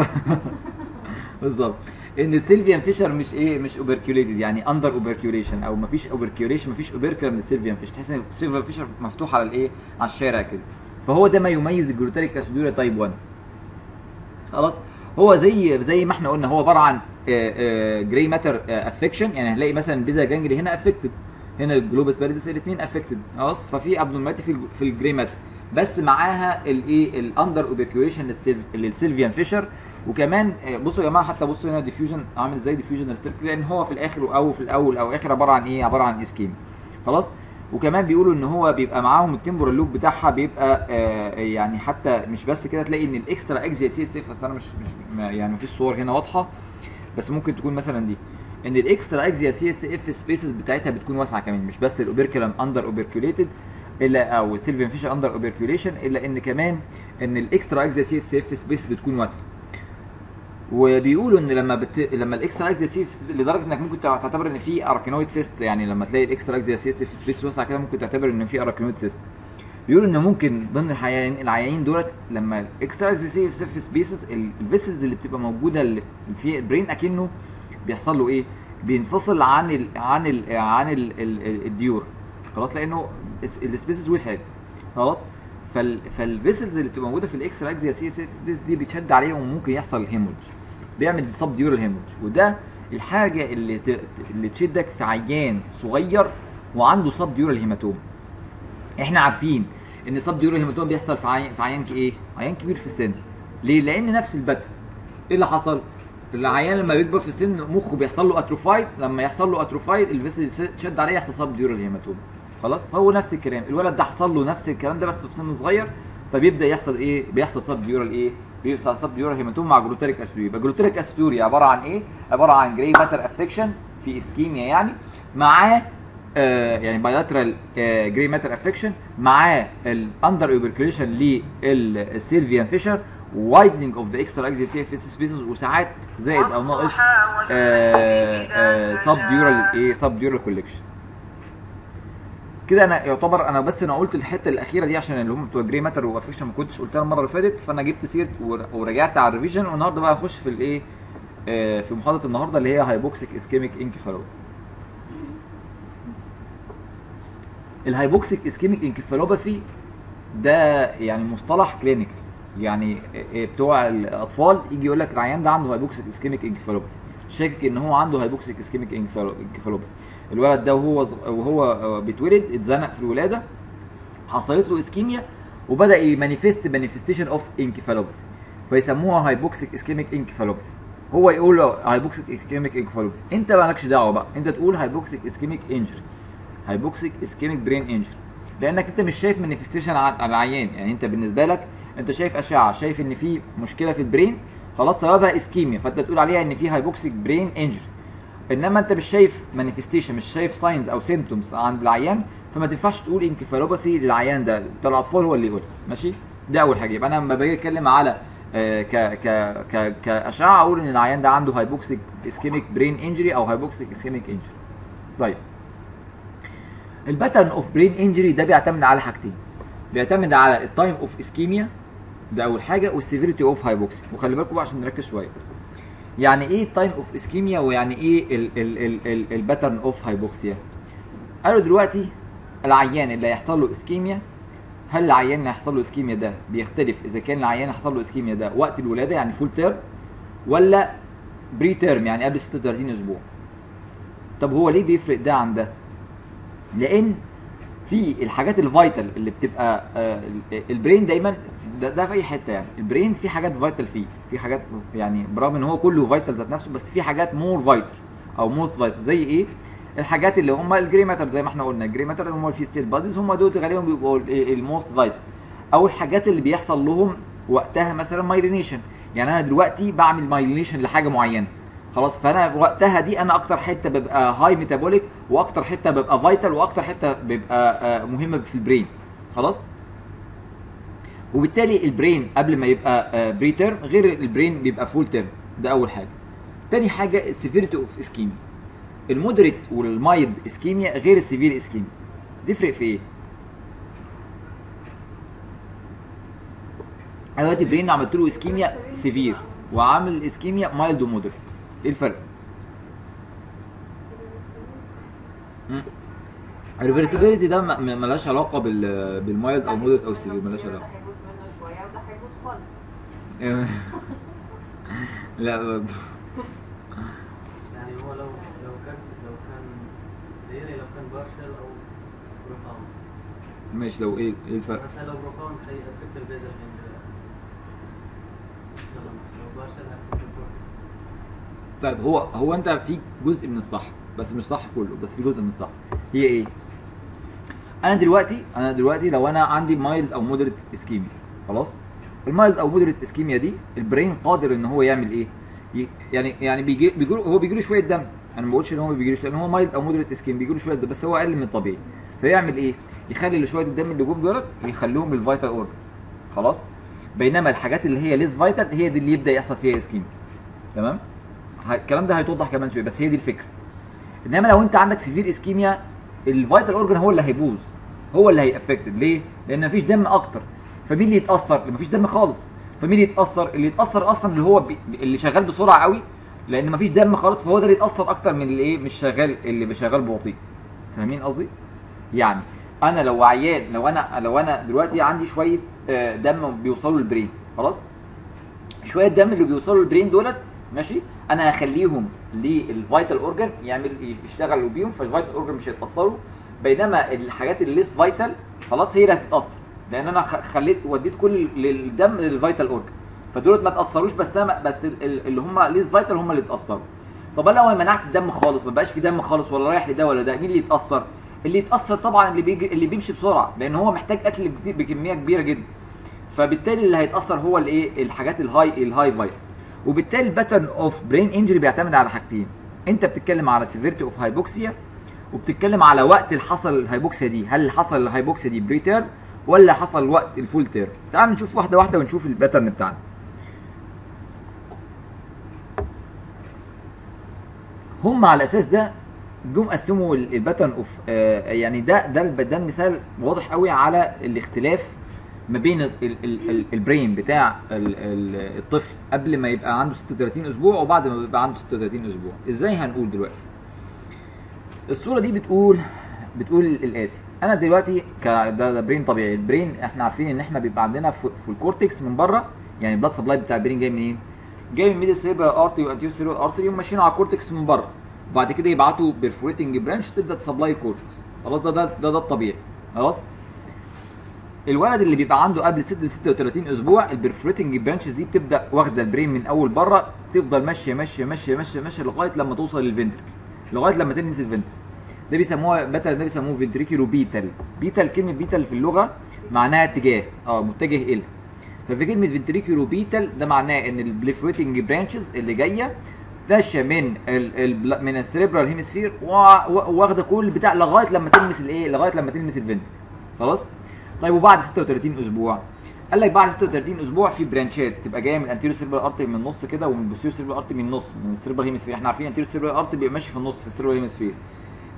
بالظبط، ان السيلفيان فيشر مش اوبركيوليتد، يعني اندر اوبركيوليشن، او مفيش اوبركيوليشن، مفيش اوبركيولر من السيلفيان فيشر، تحس ان السيلفيان فيشر مفتوح على الايه، على الشارع كده. فهو ده ما يميز الجلوتاريك اسيدوريا تايب 1 خلاص. هو زي ما احنا قلنا، هو عباره عن جراي ماتر افكشن، يعني هنلاقي مثلا بيزا جانجلي هنا افكتد، هنا الجلوبس باريدس الاثنين افكتد خلاص. ففي ابنورماليتي في الجراي ماتر، بس معاها الايه الاندر اوبركيوليشن للسيلفيان فيشر. وكمان بصوا يا جماعه، حتى بصوا هنا ديفيوجن عامل ازاي، ديفيوجن ريستريكت، لان هو في الاخر او في الاول او اخر عباره عن ايه، عباره عن اسكيم خلاص. وكمان بيقولوا ان هو بيبقى معاهم التمبورال لوب بتاعها بيبقى يعني حتى مش بس كده، تلاقي ان الاكسترا اكزيا سي اس اف، انا مش يعني مفيش صور هنا واضحه، بس ممكن تكون مثلا دي، ان الاكسترا اكزيا سي اس اف سبيسز بتاعتها بتكون واسعه كمان، مش بس الاوبركيولم اندر اوبركيوليتد الا، او السيلفيان فيشر اندر اوبركيوليشن، الا ان كمان ان الاكسترا اكزيا سي اس اف سبيس بتكون واسعه. وبيقولوا ان لما الاكسترا اكزيا سي لدرجه انك ممكن تعتبر ان في اركينويد سيست، يعني لما تلاقي الاكسترا اكزيا سي في سبيس واسعه كده ممكن تعتبر ان في اركينويد سيست. بيقولوا ان ممكن ضمن العيانين دولت لما الاكسترا اكزيا سي في سبيسز، الفيسلز اللي بتبقى موجوده اللي في البرين اكنه بيحصل له ايه، بينفصل عن الديور خلاص، لانه السبيسز وسعت خلاص. فالفيسلز اللي بتبقى موجوده في الاكسترا اكزيا سي سبيس دي بتشد عليهم وممكن يحصل هيموج، بيعمل سب ديورال هيموج. وده الحاجه اللي تشدك في عيان صغير وعنده سب ديورال هيماتوم. احنا عارفين ان سب ديورال هيماتوم بيحصل في عيان ايه، عيان كبير في السن. ليه؟ لان نفس البتر. ايه اللي حصل؟ العيان لما بيكبر في السن مخه بيحصل له اتروفايد، لما يحصل له اتروفايد الفيسل تشد عليه يحصل سب ديورال هيماتوم خلاص. فهو نفس الكلام، الولد ده حصل له نفس الكلام ده بس في سن صغير، فبيبدا يحصل ايه، بيحصل سب ديورال ايه، بيحصل سب ديورال هيماتوم مع جلوتاريك اسيدوريا. يبقى جلوتاريك اسيدوريا عباره عن ايه، عباره عن جراي ماتر افكشن في اسكيميا، يعني معاه يعني بايلاترال جراي ماتر افكشن، معاه الاندر اوبركيوليشن للسيلفيان فيشر، وايدنج اوف ذا اكسترا اكزيال سبيسز، وساعات زائد او ناقص سب ديورال ايه، سب ديورال كولكشن. كده انا يعتبر انا بس انا قلت الحته الاخيره دي عشان اللي هم بتوع جراي ماتر وافكشن ما كنتش قلتها المره اللي فاتت، فانا جبت سيره ورجعت على الريفيجن. والنهارده بقى هخش في الايه، في محاضره النهارده اللي هي هايبوكسيك اسكيميك انكفالوباثي. الهايبوكسيك اسكيميك انكفالوباثي ده يعني مصطلح كلينيكال، يعني بتوع الاطفال يجي يقول لك العيان ده عنده هايبوكسيك اسكيميك انكفالوباثي، شاكك ان هو عنده هايبوكسيك اسكيميك انكفالوباثي. الولد ده وهو بيتولد اتزنق في الولاده، حصلت له اسكيميا وبدا مانيفستيشن اوف انكفالوباثي، فيسموها هايبوكسيك اسكيميك انكفالوباثي. هو يقول هايبوكسيك اسكيميك انكفالوباثي، انت مالكش دعوه بقى، انت تقول هايبوكسيك اسكيميك انجري، هايبوكسيك اسكيميك برين انجري، لانك انت مش شايف مانيفستيشن على العيان. يعني انت بالنسبه لك انت شايف اشعه، شايف ان في مشكله في البرين خلاص سببها اسكيميا، فانت تقول عليها ان في هايبوكسيك برين انجري. انما انت مش شايف مانيفستيشن، مش شايف ساينز او سيمبتومز عند العيان، فما تنفعش تقول انكفالوباثي للعيان ده، بتاع الاطفال هو اللي يقول ماشي. ده اول حاجه. يبقى انا لما باجي اتكلم على كاشعه اقول ان العيان ده عنده هايبوكسيك اسكيميك برين انجري او هايبوكسيك اسكيميك انجري. طيب الباترن اوف برين انجري ده بيعتمد على حاجتين، بيعتمد على التايم اوف اسكيميا ده اول حاجه، والسيفيريتي اوف هايبوكسيا. وخلي بالكم بقى عشان نركز شويه، يعني ايه التايم اوف اسكيميا ويعني ايه الباترن اوف هايبوكسيا. قالوا دلوقتي العيان اللي هيحصل له اسكيميا، هل العيان اللي هيحصل له اسكيميا ده بيختلف اذا كان العيان اللي هيحصل له اسكيميا ده وقت الولاده يعني فول تيرم، ولا بري تيرم يعني قبل 36 اسبوع. طب هو ليه بيفرق ده عن ده؟ لان في الحاجات الفايتال اللي بتبقى البرين دايما ده في اي حته، يعني البرين في حاجات فايتال فيه، في حاجات يعني برغم ان هو كله فايتال ذات نفسه، بس في حاجات مور فايتال او موست فايتال. زي ايه؟ الحاجات اللي هم الجري ماتر زي ما احنا قلنا، الجري ماتر هم في ستيل باديز، هم دول غالبا بيبقوا الموست فايتال، او الحاجات اللي بيحصل لهم وقتها مثلا مايلينيشن. يعني انا دلوقتي بعمل مايلينيشن لحاجه معينه خلاص، فانا وقتها دي انا اكتر حته ببقى هاي ميتابوليك، واكتر حته ببقى فايتال، واكتر حته ببقى مهمه في البرين خلاص. وبالتالي البرين قبل ما يبقى بري تيرم غير البرين بيبقى فول تيرم. ده اول حاجه. تاني حاجه السيفيريتي اوف اسكيميا. المودريت والمايلد اسكيميا غير السيفير اسكيميا. تفرق في ايه؟ انا دلوقتي برين عملت له اسكيميا سيفير وعامل اسكيميا مايلد ومودريت، ايه الفرق؟ الريفرسيبيليتي ده ملهاش علاقه بالمايلد او مودريت او السيفير، ملهاش علاقه. ده هيبوظ منه شويه وده هيبوظ خالص. لا برضه. يعني هو لو كان ديري، لو كان بارشل او بروفاوند. ماشي، لو ايه الفرق؟ مثلا لو بروفاوند هيأفكت البيزل هند، لو بارشل هيأفكت البورتيك. طيب هو انت في جزء من الصح، بس مش صح كله، بس في جزء من الصح. هي ايه؟ انا دلوقتي لو انا عندي مايلد او مودريت اسكيميا خلاص، المايلد او مودريت اسكيميا دي البرين قادر ان هو يعمل ايه؟ يعني بيجي له شويه دم. انا ما بقولش ان هو ما بيجيلوش، لان هو مايلد او مودريت اسكيميا بيجي له شويه دم، بس هو اقل من الطبيعي. فيعمل ايه؟ يخلي شويه الدم اللي جوه دولت يخليهم الفيتال اورجن خلاص، بينما الحاجات اللي هي ليز فيتال هي دي اللي يبدا يحصل فيها اسكيميا. تمام؟ الكلام ده هيتوضح كمان شويه، بس هي دي الفكره. انما لو انت عندك سيفير اسكيميا الفيتال اورجن هو اللي هيبوظ، هو اللي هيأفكتد. ليه؟ لان مفيش دم اكتر. فمين اللي يتاثر؟ مفيش دم خالص. فمين اللي يتاثر؟ اللي يتاثر اصلا اللي هو اللي شغال بسرعه قوي، لان مفيش دم خالص، فهو ده اللي يتاثر اكتر من اللي ايه مش شغال، اللي شغال ببطيء. فاهمين قصدي؟ يعني انا لو عيان، لو انا دلوقتي عندي شويه دم بيوصلوا للبرين خلاص، شويه دم اللي بيوصلوا للبرين دولت ماشي، انا هخليهم للفيتال اورجن يشتغلوا بيهم، فالفيتال اورجن مش هيتاثروا، بينما الحاجات اللي ليس فيتال خلاص هي اللي هتتاثر، لان انا وديت كل الدم للفيتال اورجن، فدول ما تاثروش، بس اللي هم ليس فيتال هم اللي اتاثروا. طب انا لو منعت الدم خالص، ما بقاش في دم خالص ولا رايح لده ولا ده، مين اللي يتاثر؟ اللي يتاثر طبعا اللي بيمشي بسرعه، لان هو محتاج اكل بكميه كبيره جدا، فبالتالي اللي هيتاثر هو الايه؟ الحاجات الهاي فيتال. وبالتالي الباترن اوف برين انجري بيعتمد على حاجتين، انت بتتكلم على سيفيرتي اوف هايبوكسيا، وبتتكلم على وقت اللي حصل الهايبوكسيا دي، هل حصل الهايبوكسيا دي بري تيرم ولا حصل وقت الفول تيرم. تعال نشوف واحده واحده ونشوف الباترن بتاعنا. هم على الاساس ده جم قسموا الباترن اوف يعني ده المثال واضح قوي على الاختلاف ما بين البرين بتاع الطفل قبل ما يبقى عنده 36 اسبوع وبعد ما يبقى عنده 36 اسبوع. ازاي؟ هنقول دلوقتي. الصوره دي بتقول الاتي. انا دلوقتي ده برين طبيعي. البرين احنا عارفين ان احنا بيبقى عندنا في الكورتكس من بره، يعني البلاد سبلاي بتاع البرين جاي منين؟ جاي من ميدل سيربرال ارتري وانتيريور سيربرال ارتري، وماشيين على الكورتكس من بره، وبعد كده يبعتوا بيرفوريتنج برانش تبدا تسبلاي الكورتكس خلاص. ده الطبيعي خلاص. الولد اللي بيبقى عنده قبل 36 اسبوع البرفوريتنج برانشز دي بتبدا واخده البرين من اول بره، تفضل ماشيه ماشيه ماشيه ماشيه ماشيه لغايه لما توصل للفنتركل، لغايه لما تلمس الفنتركل. ده بيسموها ده بيسموه فنتريكولو بيتال. كلمه بيتال في اللغه معناها اتجاه، متجه الى. ففي كلمه فنتريكولو بيتال ده معناه ان البرفوريتنج برانشز اللي جايه ماشيه من السيريبرال هيمسفير واخده كل بتاع لغايه لما تلمس الايه؟ لغايه لما تلمس الفنتركل خلاص. طيب وبعد 36 اسبوع قال لك بعد 36 اسبوع في برانشات تبقى جايه من الانتيريور سيربرال ارتري من النص كده، ومن البوستيريور سيربرال ارتري من النص من السيربرال هيمسفير. احنا عارفين الانتيريور سيربرال ارتري بيبقى ماشي في النص في السيربرال هيمسفير.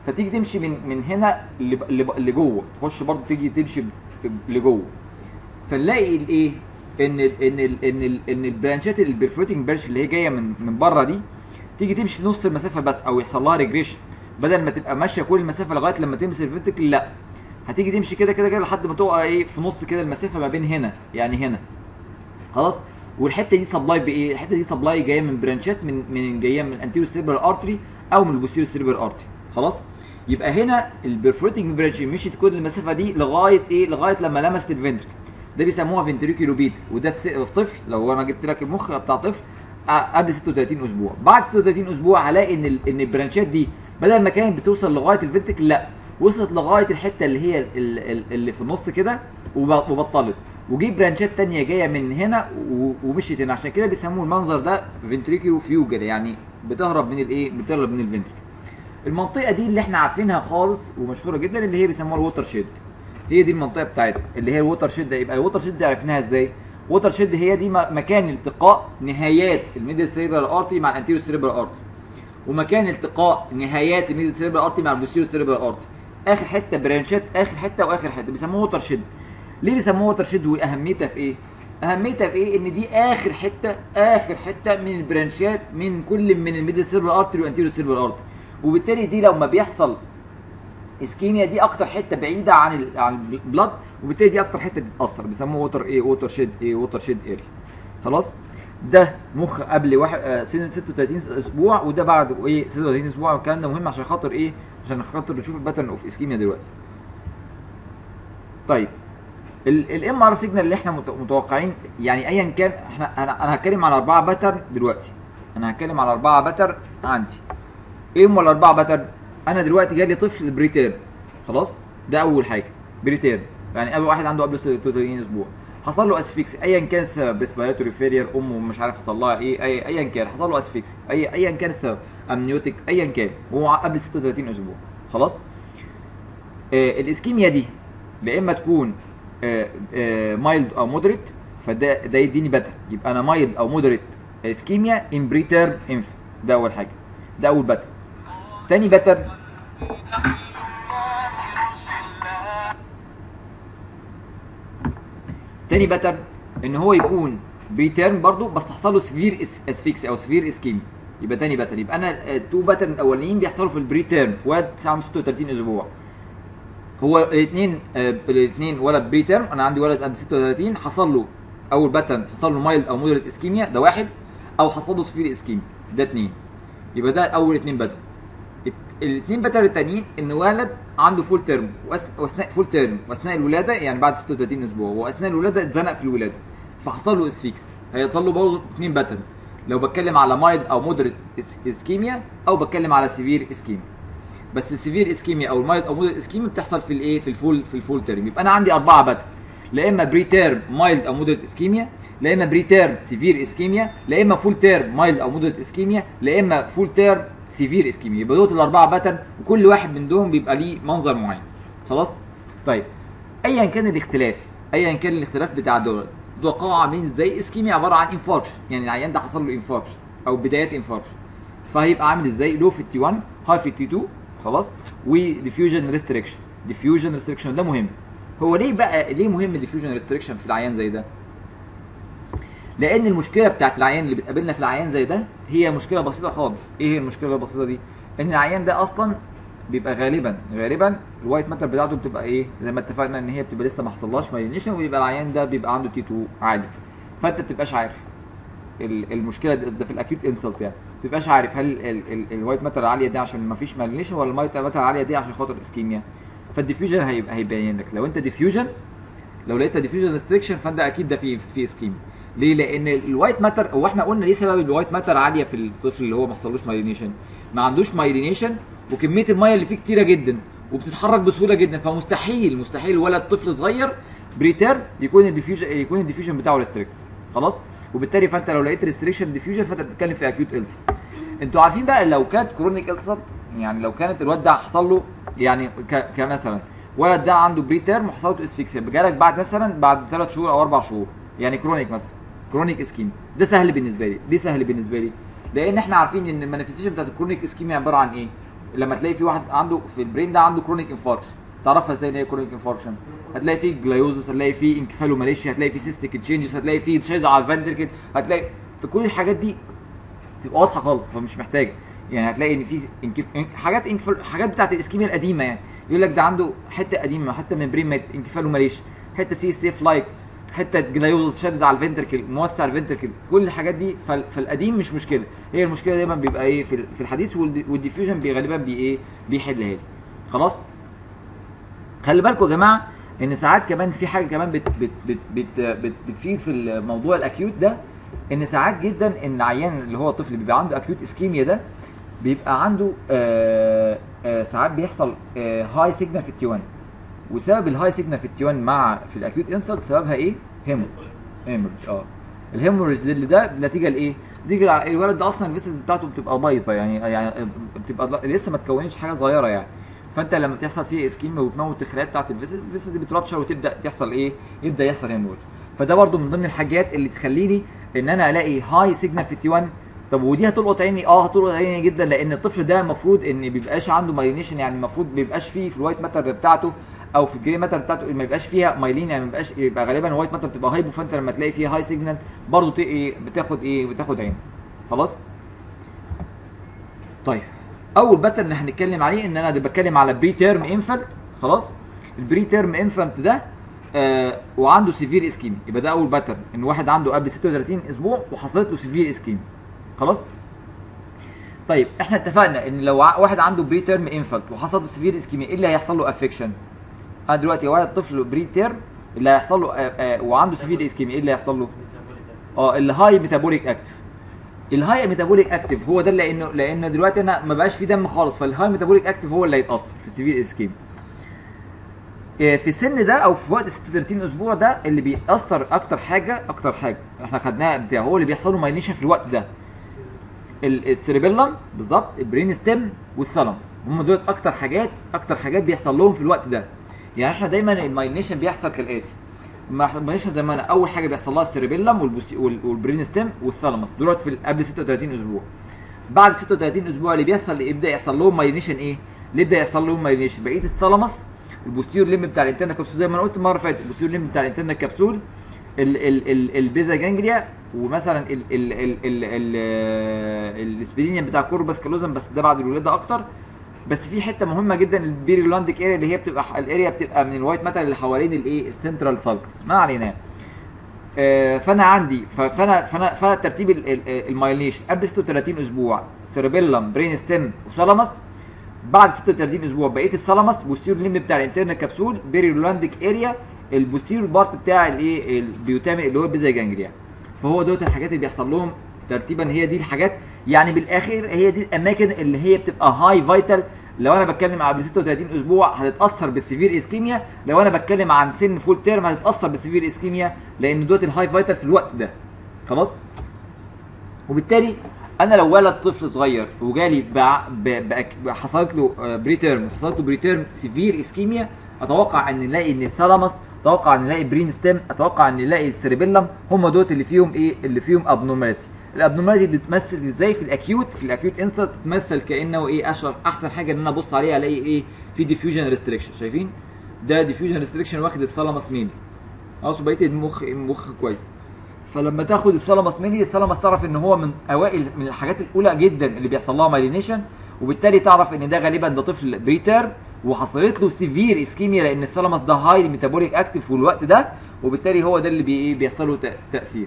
فتيجي تمشي من هنا لجوه، تخش برضه تيجي تمشي لجوه، فنلاقي الايه ان البرانشات البرفوريتنج برانش اللي هي جايه من بره دي تيجي تمشي في نص المسافه بس، او يحصل لها ريجريشن، بدل ما تبقى ماشيه كل المسافه لغايه لما تمسك الفنتكل، لا هتيجي تمشي كده كده كده لحد ما تقع ايه في نص كده المسافه ما بين هنا يعني هنا خلاص. والحته دي سبلاي بايه؟ الحته دي سبلاي جايه من برانشات جايه من الانتيريور سيريبرال ارتري او من البوستيريور سيريبرال ارتري خلاص. يبقى هنا البرفوريتنج برانش مشيت كل المسافه دي لغايه ايه؟ لغايه لما لمست الفنتركل، ده بيسموها فنتريكيولوبيت، وده في طفل. لو انا جبت لك المخ بتاع طفل قبل 36 اسبوع، بعد 36 اسبوع هلاقي ان البرانشات دي بدل ما كانت بتوصل لغايه الفنتركل، لا وصلت لغايه الحته اللي هي اللي في النص كده وبطلت، وجي برانشات تانية جايه من هنا ومشيت هنا، عشان كده بيسموه المنظر ده فنتريكيولو فيوجر، يعني بتهرب من الايه؟ بتهرب من الفنتركل. المنطقه دي اللي احنا عارفينها خالص ومشهوره جدا اللي هي بيسموها الووتر شيد، هي دي المنطقه بتاعتها اللي هي الووتر شيد. يبقى الووتر شيد دي عرفناها ازاي؟ ووتر شيد هي دي مكان التقاء نهايات الميدل سيريبرال ارتري مع الانتيريور سيريبرال ارتري، ومكان التقاء نهايات الميدل سيريبرال ارتري مع البوستيريور سيريبرال ارتري، اخر حته برانشات، اخر حته واخر حته بيسموها ووتر شيد. ليه بيسموها ووتر شيد واهميتها في ايه؟ اهميتها في ايه؟ ان دي اخر حته، اخر حته من البرانشات من كل من الميدل سيريبرال ارتري والانتيريور سيريبرال ارتري، وبالتالي دي لو ما بيحصل اسكيميا دي اكتر حته بعيده عن البلد، وبالتالي دي اكتر حته بتتاثر، بيسموه ووتر ايه؟ ووتر شيد ايه؟ ووتر شيد اريا. خلاص. ده مخ قبل 36 اسبوع، وده بعد ايه؟ 36 اسبوع. والكلام ده مهم عشان خاطر ايه؟ عشان خاطر نشوف الباترن اوف اسكيميا دلوقتي. طيب الام ار سيجنال اللي احنا متوقعين يعني ايا كان، انا هتكلم على 4 باترن دلوقتي، انا هتكلم على 4 باترن عندي. ايه هم ال4 باترن؟ انا دلوقتي جالي طفل بريتيرم خلاص، ده اول حاجه بريتيرم، يعني اول واحد عنده قبل 36 اسبوع حصل له اسفيكسي ايا كان السبب، ريسبيراتوري فيلير، امه مش عارف حصل لها ايه، ايا كان حصل له اسفيكسي، ايا كان السبب، امنيوتيك، ايا كان، وهو قبل 36 اسبوع خلاص. الاسكيميا دي يا اما تكون مايلد او مودريت، فده يديني باترن، يبقى انا مايلد او مودريت اسكيميا ان بريتيرم انف، ده اول حاجه، ده اول باترن. تاني باترن ان هو يكون بريتيرم برضو بس حصل له سفير اسفيكسي او سفير اسكيميا، يبقى تاني باترن. يبقى انا التو باترن الاولانيين بيحصلوا في البريتيرم في وقت 36 اسبوع. هو الاثنين ولد بريتيرم، انا عندي ولد قبل 36 حصل له اول باترن، حصل له مايلد او مودريت اسكيميا، ده واحد، او حصل له سفير اسكيميا، ده 2. يبقى ده اول 2 باترن. الاثنين باترن التانيين ان ولد عنده فول تيرم واثناء فول تيرم واثناء الولاده، يعني بعد 36 اسبوع واثناء الولاده اتزنق في الولاده فحصل له اسفيكس، هيطلع له برضه 2 باترن، لو بتكلم على مايلد او مودريت اسكيميا او بتكلم على سيفير اسكيميا. بس السيفير اسكيميا او المايلد او مودريت اسكيميا بتحصل في الايه؟ في الفول تيرم. يبقى انا عندي 4 باترن، لا اما بري تيرم مايلد او مودريت اسكيميا، لا اما بري تيرم سيفير اسكيميا، لا اما فول تيرم مايلد او مودريت اسكيميا، لا اما فول تيرم سيفير اسكيميا. يبقى دول ال4 باترن، وكل واحد من دول بيبقى ليه منظر معين خلاص. طيب ايا كان الاختلاف بتاع دول، توقعوا عاملين ازاي؟ اسكيميا عباره عن انفاركشن، يعني العيان ده حصل له انفاركشن او بدايات انفاركشن، فهيبقى عامل ازاي؟ لو في التي 1، هاي في التي 2 خلاص، وديفيوجن ريستريكشن. ده مهم. هو ليه مهم ديفيوجن ريستريكشن في العيان زي ده؟ لان المشكله بتاعت العيان اللي بتقابلنا في العيان زي ده هي مشكله بسيطه خالص. ايه هي المشكله البسيطه دي؟ ان العيان ده اصلا بيبقى غالبا الوايت ماتر بتاعته بتبقى ايه؟ زي ما اتفقنا ان هي بتبقى لسه ما حصلهاش مايلينيشن، ويبقى العيان ده بيبقى عنده تي 2 عالي، فانت ما بتبقاش عارف المشكله ده في الاكيوت انسلت، يعني ما بتبقاش عارف هل الوايت ماتر العاليه دي عشان ما فيش مايلينيشن، ولا الوايت ماتر العاليه دي عشان خاطر اسكيميا. فالديفيوجن هيبين لك. لو انت ديفيوجن، لو لقيت ديفيوجن ريستريكشن، فانت اكيد ده في اسكيميا. ليه؟ لان الوايت ماتر، هو احنا قلنا ليه سبب الوايت ماتر عاليه في الطفل اللي هو ما حصلوش مايلينيشن؟ ما عندوش مايلينيشن، وكميه الميه اللي فيه كتيره جدا، وبتتحرك بسهوله جدا، فمستحيل ولد طفل صغير بريتير يكون الديفيوجن بتاعه ريستريكت خلاص. وبالتالي فانت لو لقيت ريستريكشن ديفيوجن، فانت بتتكلم في اكيوت إلسر. انتوا عارفين بقى لو كانت كرونيك إلسر، يعني لو كانت الواد ده حصل له، يعني كمثلا ولد ده عنده بريتيرم وحصل له اسفيكسيا، جالك بعد 3 شهور او 4 شهور، يعني كرونيك مثلا، كرونيك اسكيميا، ده سهل بالنسبه لي. ليه سهل بالنسبه لي؟ لان احنا عارفين ان المانيفستيشن بتاعت الكرونيك اسكيميا عباره عن ايه؟ لما تلاقي في واحد عنده في البرين ده عنده كرونيك انفاركشن، تعرفها ازاي ان هي كرونيك انفاركشن؟ هتلاقي فيه جلايوزس، هتلاقي فيه انكفالوماليشيا، هتلاقي فيه سيستيك تشينجز، هتلاقي فيه شد على الفنتركل، هتلاقي في كل الحاجات دي تبقى واضحه خالص فمش محتاجه. يعني هتلاقي ان في حاجات بتاعت الاسكيميا القديمه، يعني يقول لك ده عنده حته قديمه، حته من برين انكفالوماليشيا، حته سي اس اف لايك، حته جلايوزس شدد على الفنتركل، موسع الفنتركل، كل الحاجات دي فالقديم مش مشكله، هي المشكله دايما بيبقى ايه في الحديث، والديفيوجن غالبا بيحلها لي. خلاص. خلي بالكم يا جماعه ان ساعات كمان في حاجه كمان بتفيد في الموضوع الاكيوت ده، ان ساعات جدا ان عيان اللي هو طفل بيبقى عنده اكيوت اسكيميا ده بيبقى عنده ساعات بيحصل هاي سيجنال في التي 1، وسبب الهاي سيجنال في التي 1 في الاكيوت انسلت سببها ايه؟ هيموريج. الهيموريج اللي ده نتيجه لايه؟ نتيجه الولد ده اصلا الفيسلز بتاعته بتبقى بايظه، يعني بتبقى لسه ما تكونش حاجه صغيره يعني، فانت لما تحصل فيه اسكيميا وتموت الخلايا بتاعت الفيسل دي بترابشر وتبدا تحصل ايه؟ يبدا يحصل هيموريج. فده برده من ضمن الحاجات اللي تخليني ان انا الاقي هاي سيجنال في التي 1. طب ودي هتلقط عيني؟ هتلقط عيني جدا، لان الطفل ده المفروض ان ما بيبقاش عنده مايلينيشن، يعني المفروض ما بيبقاش فيه في الوايت ماتر بتاعته او في الجري ماتر بتاعته ما يبقاش فيها مايلين، يعني ما يبقاش، يبقى غالبا الوايت ماتر بتبقى هايبو، فانت لما تلاقي فيها هاي سيجنال برضه بتاخد عين. خلاص. طيب اول باترن اللي هنتكلم عليه ان انا بتكلم على بري تيرم انفانت. خلاص. البري تيرم انفانت ده وعنده سيفير اسكيمي، يبقى ده اول باترن، ان واحد عنده قبل 36 اسبوع وحصلت له سيفير اسكيمي. خلاص. طيب احنا اتفقنا ان لو واحد عنده بري تيرم انفانت وحصل له سيفير اسكيميا ايه اللي هيحصل له؟ افكشن. انا دلوقتي واحد طفل بري تيرم اللي هيحصل له وعنده سيفير اسكيميا ايه اللي هيحصل له؟ الهاي ميتابوليك اكتف. الهاي ميتابوليك اكتف هو ده، لان دلوقتي انا ما بقاش في دم خالص، فالهاي ميتابوليك اكتف هو اللي هيتاثر في السيفير اسكيميا. في السن ده او في وقت 36 اسبوع ده اللي بيأثر اكتر حاجه احنا خدناها بتاع هو اللي بيحصل له مايلينيشن في الوقت ده. السيربيلم بالظبط، البرين ستيم والثالاموس، هم دول اكتر حاجات بيحصل لهم في الوقت ده. يعني احنا دايما المايلينيشن بيحصل كالاتي. المايلينيشن دايما اول حاجه بيحصل لها السيربيلم والبرين ستيم والثالاموس، دولت في قبل 36 اسبوع. بعد 36 اسبوع اللي بيحصل يبدا يحصل لهم مايلينيشن ايه؟ اللي يبدا يحصل لهم مايلينيشن بقيه الثالاموس، البوستيريور ليمب بتاع الانترنال كابسول زي ما انا قلت المره اللي فاتت، البوستيريور ليمب بتاع الانترنال كابسول، البيزا جانجليا، ومثلا الاسبرينيا بتاع كوربس كالوزم، بس ده بعد الولاده اكتر. بس في حته مهمه جدا البيريولانديك اريا اللي هي بتبقى الاريا بتبقى من الوايت ماتر اللي حوالين الايه؟ السنترال سالكس، ما علينا. فانا عندي فانا ترتيب المايلينيشن قبل 36 اسبوع سيربيلم، برين ستيم وثالاموس. بعد 36 اسبوع بقيه الثالاموس، بوستيريور ليمب بتاع الانترنال كابسول، بيريولانديك اريا، البوستيريور بارت بتاع الايه؟ البيوتامي اللي هو البيزا جانجليا. فهو دوت الحاجات اللي بيحصل لهم ترتيبا، هي دي الحاجات يعني بالاخر هي دي الاماكن اللي هي بتبقى هاي فايتال. لو انا بتكلم قبل 36 اسبوع هتتاثر بالسيفير اسكيميا، لو انا بتكلم عن سن فول تيرم هتتاثر بالسيفير اسكيميا، لان دوت الهاي فايتال في الوقت ده. خلاص. وبالتالي انا لو ولد طفل صغير وجالي حصلت له بري تيرم وحصلت له بري تيرم سيفير اسكيميا، اتوقع ان نلاقي ان الثالاموس، اتوقع ان نلاقي برين ستيم، اتوقع ان نلاقي السيربيلم، هم دوت اللي فيهم ايه؟ اللي فيهم ابنورماليتي. الابنورماليتي بتتمثل ازاي في الاكيوت انسلت؟ تتمثل كانه ايه؟ احسن حاجه ان انا ابص عليها الاقي ايه؟ في ديفيوجن ريستريكشن. شايفين ده ديفيوجن ريستريكشن واخد الثالاموس مينلي، خلاص، بقيه المخ كويس. فلما تاخد الثالاموس مينلي، الثالاموس تعرف ان هو من اوائل من الحاجات الاولى جدا اللي بيحصل لها مايلينيشن، وبالتالي تعرف ان ده غالبا ده طفل بريتيرم وحصلت له سيفير اسكيميا، لان الثالاموس ده هاي ميتابوليك اكتف في الوقت ده، وبالتالي هو ده اللي بيحصل له تاثير.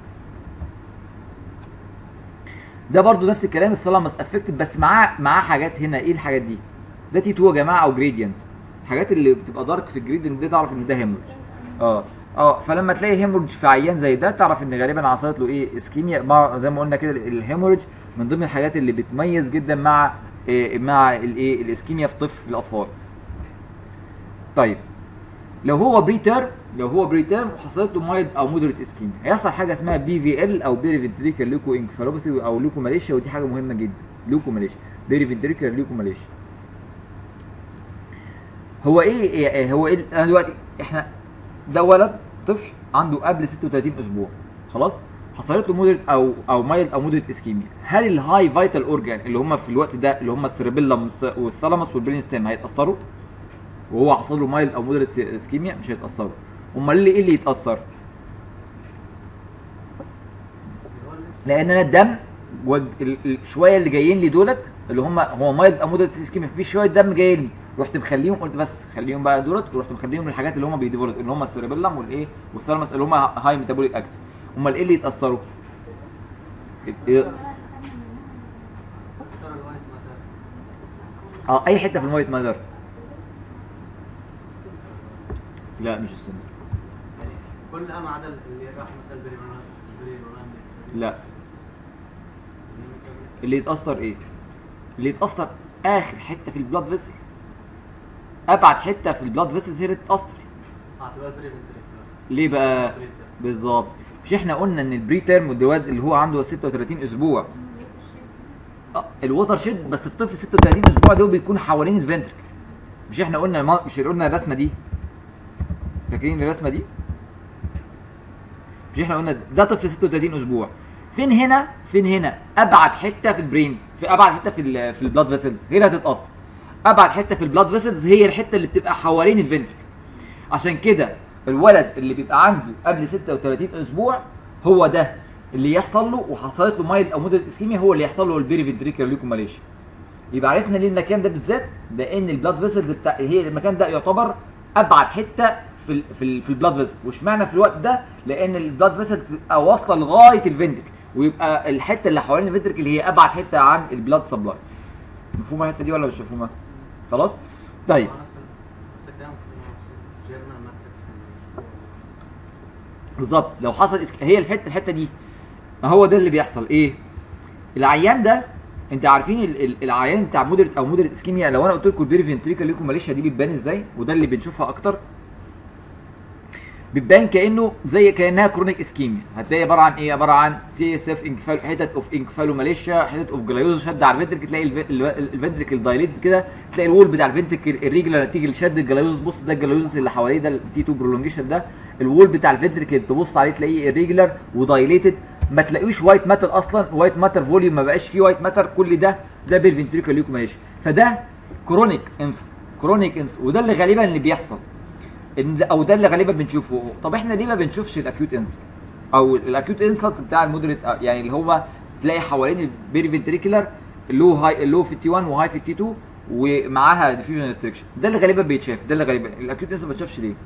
ده برضو نفس الكلام، الثالاموس افكتد، بس معاه حاجات هنا. ايه الحاجات دي؟ ده تي 2 يا جماعه او جريدينت. الحاجات اللي بتبقى دارك في الجريدينت دي تعرف ان ده هيموريج. فلما تلاقي هيموريج في عيان زي ده تعرف ان غالبا حصلت له ايه؟ اسكيميا. زي ما قلنا كده الهيموريج من ضمن الحاجات اللي بتميز جدا مع الايه؟ الاسكيميا في طفل الاطفال. طيب لو هو بري تيرم وحصلت له مايلد او مودريت اسكيميا، هيحصل حاجه اسمها بي في ال او بيري فنتريكال ليكو انكفالوباثي او ليكوماليشيا، ودي حاجه مهمه جدا. ليكوماليشيا، بيري فنتريكال ليكوماليشيا. هو ايه انا دلوقتي احنا ده ولد طفل عنده قبل 36 اسبوع، خلاص، حصلت له مودريت او مايلد او مودريت اسكيميا، هل الهاي فايتال اورجان اللي هم في الوقت ده اللي هم السيربيلم والثالاموس والبرين ستيم هيتاثروا؟ وهو حصل له مايلد او مودريت اسكيميا مش هيتاثروا. امال ايه اللي يتاثر؟ لان انا الدم شويه اللي جايين لي دولت اللي هم هو مايلد او مودريت اسكيميا، في شويه دم جاي لي، رحت مخليهم، قلت بس خليهم بقى دولت، ورحت مخليهم الحاجات اللي هم بيديفولت اللي هم السيربيلم والايه والثالاموس اللي هم هاي ميتابوليك اكتف. امال ايه اللي يتاثروا؟ اي حته في الوايت ماتر. لا مش السنتر. كل ما عدا اللي راح مثلا بريمونات. لا اللي يتاثر ايه؟ اللي يتاثر اخر حته في البلاد فيسل، ابعد حته في البلاد فيسل هي اللي تتاثر. ليه بقى؟ بالظبط. مش احنا قلنا ان البري تيرم والدواد اللي هو عنده 36 اسبوع الوتر شيد، بس في طفل 36 اسبوع دول بيكون حوالين الفنترك. مش احنا قلنا مش قلنا الرسمه دي؟ فاكرين الرسمه دي؟ مش احنا قلنا ده طفل 36 اسبوع، فين هنا ابعد حته في البرين، في ابعد حته في البلاد فيسلز هي اللي هتتاثر. ابعد حته في البلاد فيسلز هي الحته اللي بتبقى حوالين الفنترك. عشان كده الولد اللي بيبقى عنده قبل 36 اسبوع هو ده اللي يحصل له وحصلت له مايلد او مودريت اسكيميا، هو اللي يحصل له البيري فنتريكولار ليكوماليشيا. يبقى عرفنا ليه المكان ده بالذات، لان البلاد فيسلز هي المكان ده يعتبر ابعد حته في البلاد فيسل. واشمعنى في الوقت ده؟ لان البلاد فيسلز بتبقى واصله لغايه الفنترك، ويبقى الحته اللي حوالين الفنترك اللي هي ابعد حته عن البلاد سبلاي. مفهومه الحته دي ولا مش مفهومه؟ خلاص؟ طيب بالظبط. لو حصل هي الحته دي، ما هو ده اللي بيحصل ايه؟ العيان ده انت عارفين العيان بتاع مودريت او مودريت اسكيميا، لو انا قلت لكم البيري فنتريكال ليكوماليشيا دي بتبان ازاي؟ وده اللي بنشوفها اكتر. بتبان كانها كرونيك اسكيميا. هتلاقي عباره عن ايه؟ عباره عن سي اس اف انكفال، حتت اوف انكفالوماليشيا، حتت اوف جلايوز شد على الفنتركل، تلاقي الفنتركل دايليتد كده، تلاقي الوول بتاع الفنتركل الريجولار نتيجه لشد الجلايوز. بص ده الجلايوز اللي حواليه ده التي 2 برولونجيشن، ده الوول بتاع الفنتركل تبص عليه تلاقيه الريجولار ودايليتد، ما تلاقيوش وايت ماتر اصلا، وايت ماتر فوليوم ما بقاش فيه وايت ماتر، كل ده بير فنتريكال ليكوماليشيا. فده كرونيك انس، وده اللي غالبا اللي بيحصل او ده اللي غالبا بنشوفه. طب احنا ليه ما بنشوفش الاكيوت انسلت او الاكيوت انسلت بتاع المودريت، يعني اللي هو تلاقي حوالين البيري فنتريكولار اللو في تي 1 وهاي في تي 2 ومعاها ديفيوجن ريستريكشن؟ ده اللي غالبا بيتشاف، ده اللي غالبا الاكيوت انسلت ما بتشافش. ليه؟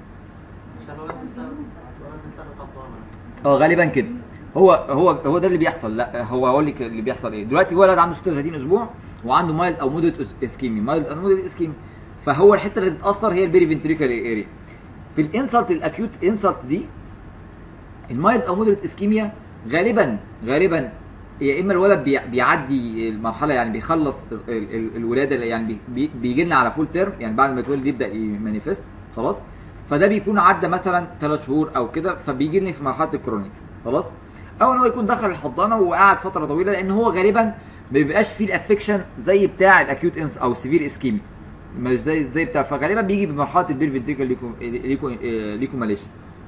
غالبا كده هو ده اللي بيحصل. لا هو هقول لك اللي بيحصل ايه. دلوقتي ولد عنده 36 اسبوع وعنده مايلد او مودريت اسكيمي، فهو الحته اللي تتاثر هي البيري فنتريكال اريا. في الانسلت الاكيوت انسلت دي المايلد او مودريت اسكيميا غالبا يا اما الولد بيعدي المرحله، يعني بيخلص الولاده، يعني بيجي لنا على فول تيرم، يعني بعد ما يتولد يبدا يمانيفست خلاص، فده بيكون عدى مثلا 3 شهور او كده، فبيجي لنا في مرحله الكرونيك خلاص، او ان هو يكون دخل الحضانه وقعد فتره طويله، لان هو غالبا ما بيبقاش فيه الافكشن زي بتاع الاكيوت انس او سيفير اسكيمي، مش زي بتاع، فغالبا بيجي بمرحله البير فنتريكال ليكوماليشيا.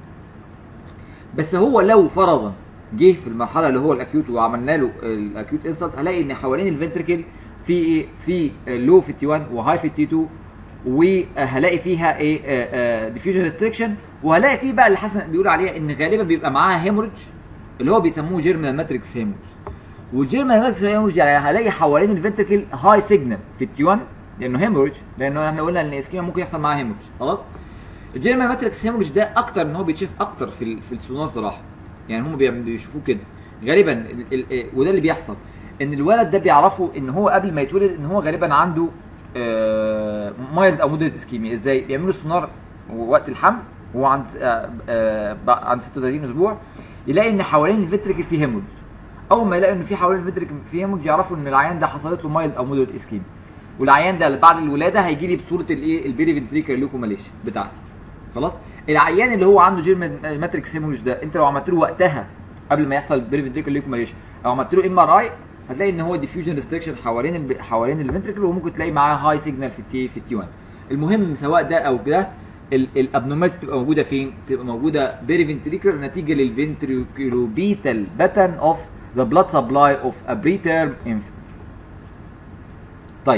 بس هو لو فرضا جه في المرحله اللي هو الاكيوت وعملنا له الاكيوت انسلت، هلاقي ان حوالين الفنتركل في ايه؟ في لو في تي 1 وهاي في تي 2، وهلاقي فيها ايه؟ ديفيوجن ريستريكشن، وهلاقي فيه بقى اللي حسن بيقول عليها ان غالبا بيبقى معاها هيموريدج اللي هو بيسموه جيرمينال ماتريكس هيموريدج. والجيرمينال ماتريكس هيموريدج يعني هلاقي حوالين الفنتركل هاي سيجنال في التي 1 لانه هيموريدج، لانه احنا قلنا ان الاسكيميا ممكن يحصل معاها هيموريدج خلاص. الجيرمينال ماتريكس هيموريدج ده اكتر ان هو بيتشاف اكتر في السونار صراحه، يعني هم بيشوفوه كده غالبا. وده اللي بيحصل ان الولد ده بيعرفوا ان هو قبل ما يتولد ان هو غالبا عنده مايلد او مودريت اسكيميا. ازاي؟ بيعملوا سونار وقت الحمل وهو عند 36 اسبوع، يلاقي ان حوالين الفنتركل فيه هيموريدج. اول ما يلاقي ان في حوالين الفنتركل فيه هيموريدج يعرفوا ان العيان ده حصلت له مايلد او مودريت اسكيميا، والعيان ده بعد الولاده هيجي لي بصوره الايه؟ البيري فنتريكال ليكوماليشيا بتاعتي خلاص. العيان اللي هو عنده جيرمينال ماتريكس هيموريدج ده، انت لو عملت له وقتها قبل ما يحصل البيري فنتريكال ليكوماليشيا او عملت له ام ار اي، هتلاقي ان هو ديفيوجن ريستريكشن حوالين الفنتركل، وممكن تلاقي معاه هاي سيجنال في التي 1. المهم سواء ده او ده الابنورماليتي بتبقى موجوده فين؟ بتبقى موجوده بيري فنتريكولار نتيجه للفنتريكولوبيتال باترن اوف ذا بلاد سبلاي اوف ا بريتيرم انفant. طيب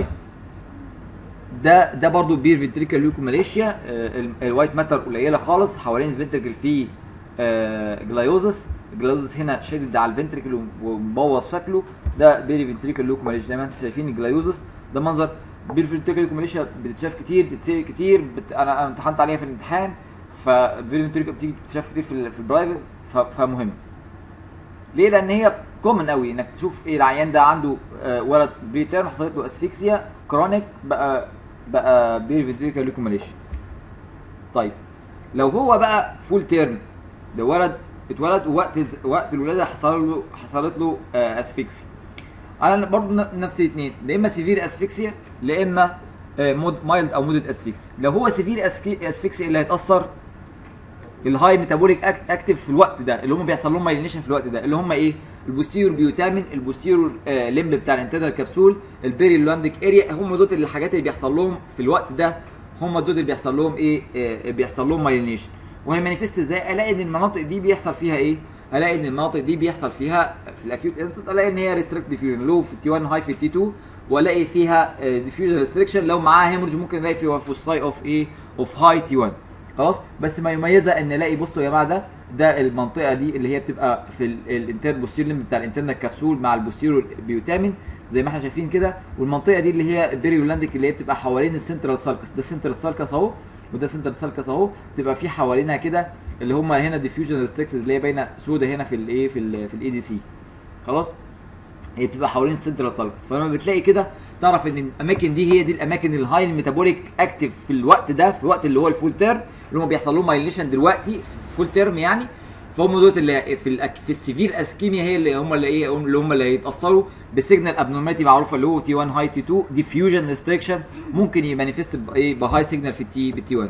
ده برضو بير فنتريكال ليوكوماليشيا، الوايت ماتر قليله خالص حوالين الفنتريكل في جلايوزس. الجلايوزس هنا شادد على الفنتريكل ومبوظ شكله، ده بير فنتريكال ليوكوماليشيا. زي ما انتم شايفين الجلايوزس ده منظر بير فنتريكال ليوكوماليشيا، بتتشاف كتير، بتتسال كتير، انا امتحنت عليها في الامتحان. فبير فنتريكال بتيجي تتشاف كتير في البرايفت، فمهم ليه؟ لان هي كومن قوي انك تشوف ايه العيان ده عنده ولد بريتيرم حصلت له اسفيكسيا كرونيك بقى بير فنتريكال ليوكوماليشيا. طيب لو هو بقى فول تيرم، ده ولد اتولد وقت الولاده حصلت له اسفيكسيا، انا برضه نفس الاثنين، لا اما سيفير اسفيكسيا لا اما مايلد او مودد اسفيكسيا. لو هو سيفير اسفيكسيا اللي هيتاثر الهاي ميتابوليك اكتيف في الوقت ده، اللي هم بيحصل لهم مايلينيشن في الوقت ده، اللي هم ايه؟ البوستيرور بيوتامين، البوستيرور ليمب بتاع الانترنال كبسول، البيري لانديك اريا، هم دول الحاجات اللي بيحصل لهم في الوقت ده، هم دول اللي بيحصل لهم ايه؟ بيحصل لهم مايلينيشن. وهي مانيفست ازاي؟ الاقي ان المناطق دي بيحصل فيها ايه؟ الاقي ان المناطق دي بيحصل فيها في الاكيوت انسنت، الاقي ان هي ريستريكت ديفيوجن لو في تي 1 هاي في تي 2، والاقي فيها ديفيوجن ريستريكشن لو معاها هيمورج، ممكن الاقي فيها فوساي اوف ايه؟ اوف هاي تي 1. خلاص، بس ما يميزها ان الاقي بصوا يا جماعه ده المنطقه دي اللي هي بتبقى في الانتر بوستيرور ليمب بتاع الانترنال كبسول مع البوستيرور بيوتامين زي ما احنا شايفين كده، والمنطقه دي اللي هي البيريولانديك اللي هي بتبقى حوالين السنترال سالكس، ده السنترال سالكس اهو وده سنترال سالكس اهو، تبقى في حوالينها كده اللي هم هنا ديفيوجن ريستريكتد اللي هي باينه سودا هنا في الايه في الاي دي سي. خلاص، هي بتبقى حوالين السنترال سالكس، فلما بتلاقي كده تعرف ان الاماكن دي هي دي الاماكن الهاي ميتابوليك اكتيف في الوقت ده، في الوقت اللي هو الفول تيرم اللي هم بيحصل لهم مايليشن دلوقتي فول تيرم يعني. فهم دول اللي في السيفير اسكيميا هي اللي هم اللي ايه اللي هم اللي هيتاثروا بسيجنال ابنورماليتي معروفه اللي هو تي 1 هاي تي 2 ديفيوجن ريستريكشن، ممكن يمانيفست بايه؟ بهاي سيجنال في التي 1.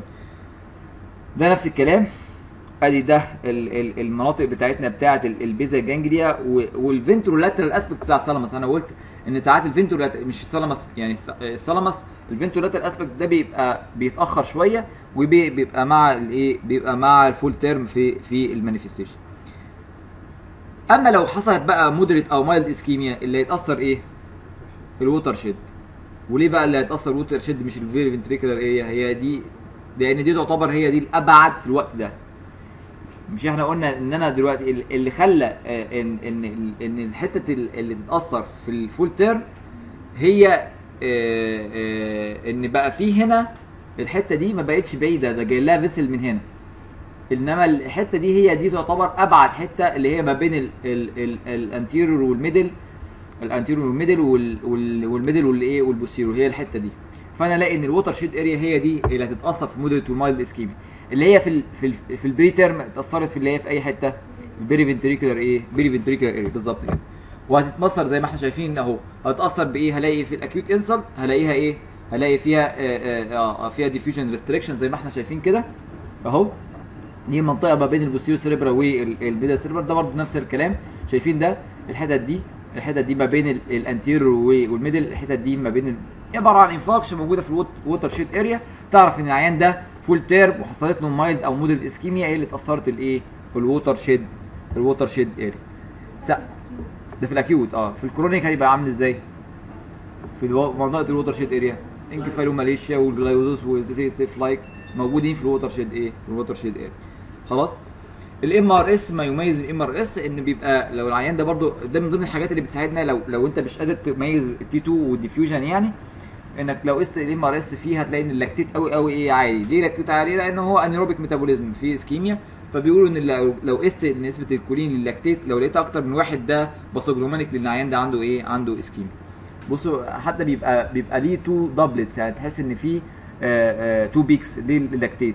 ده نفس الكلام، ادي ده المناطق بتاعتنا بتاعه البيزا جانجليا والفنترولاترال اسبكت بتاع الثالاموس. انا قلت ان ساعات الفنترولاترال مش الثالاموس يعني الثالاموس، الفنترولاترال اسبكت ده بيبقى بيتاخر شويه وبيبقى مع الايه؟ بيبقى مع الفول تيرم في المانيفستيشن. اما لو حصلت بقى مودريت او مايلد اسكيميا اللي هيتاثر ايه؟ الووتر شيد. وليه بقى اللي هيتاثر الووتر شيد مش الفيري فنتريكولار اريا؟ هي دي لان دي تعتبر هي دي الابعد في الوقت ده. مش احنا قلنا ان انا دلوقتي اللي خلى ان الحته اللي تتاثر في الفول تيرم هي ان بقى في هنا الحته دي ما بقتش بعيده، ده جاي لها فيسل من هنا، انما الحته دي هي دي تعتبر ابعد حته اللي هي ما بين الانتيريور والميدل، الانتيريور والميدل والميدل والايه والبوستيريور، هي الحته دي. فانا الاقي ان الووتر شيد اريا هي دي اللي هتتاثر في مودريت ومايلد اسكيميا، اللي هي في البري تيرم اتاثرت في اللي هي في اي حته البيري فنتريكولار ايه؟ بيري فنتريكولار اريا بالظبط كده. وهتتمثل زي ما احنا شايفين اهو، هتتاثر بايه؟ هلاقي في الاكيوت انسلت هلاقيها ايه؟ هلاقي فيها فيها ديفيوجن ريستريكشن زي ما احنا شايفين كده اهو. دي منطقه ما بين البوستيريور سيريبرا والميدل سيريبرا، ده برضه نفس الكلام. شايفين ده الحتت دي ما بين الانتيريور والميدل، الحتت دي ما بين عباره عن انفاكشن موجوده في الووتر شيد اريا. تعرف ان العيان ده فول تيرم وحصلت له مايلد او موديل اسكيميا، هي اللي اتاثرت الايه؟ في الووتر شيد اريا. ده في الاكيوت. في الكرونيك هيبقى عامل ازاي؟ في منطقه الووتر شيد اريا انكفالوماليشيا والجلايوزوس والسيف لايك موجودين في الووتر شيد ايه؟ في الووتر شيد اريا. خلاص. الام ار اس، ما يميز الام ار اس ان بيبقى لو العيان ده برضو ده من ضمن الحاجات اللي بتساعدنا لو انت مش قادر تميز التي 2 والديفيوجن، يعني انك لو قست الام ار اس فيه هتلاقي ان اللاكتيت قوي ايه عالي. ليه لاكتيت عالي؟ لان هو انيروبيك ميتابوليزم في اسكيميا، فبيقولوا ان لو قست نسبه الكولين للاكتيت لو لقيت اكتر من واحد ده باثوجلومانيك لان العيان ده عنده ايه؟ عنده اسكيميا. بصوا حتى بيبقى ليه 2 دبلتس، يعني تحس ان في 2 بيكس للاكتيت.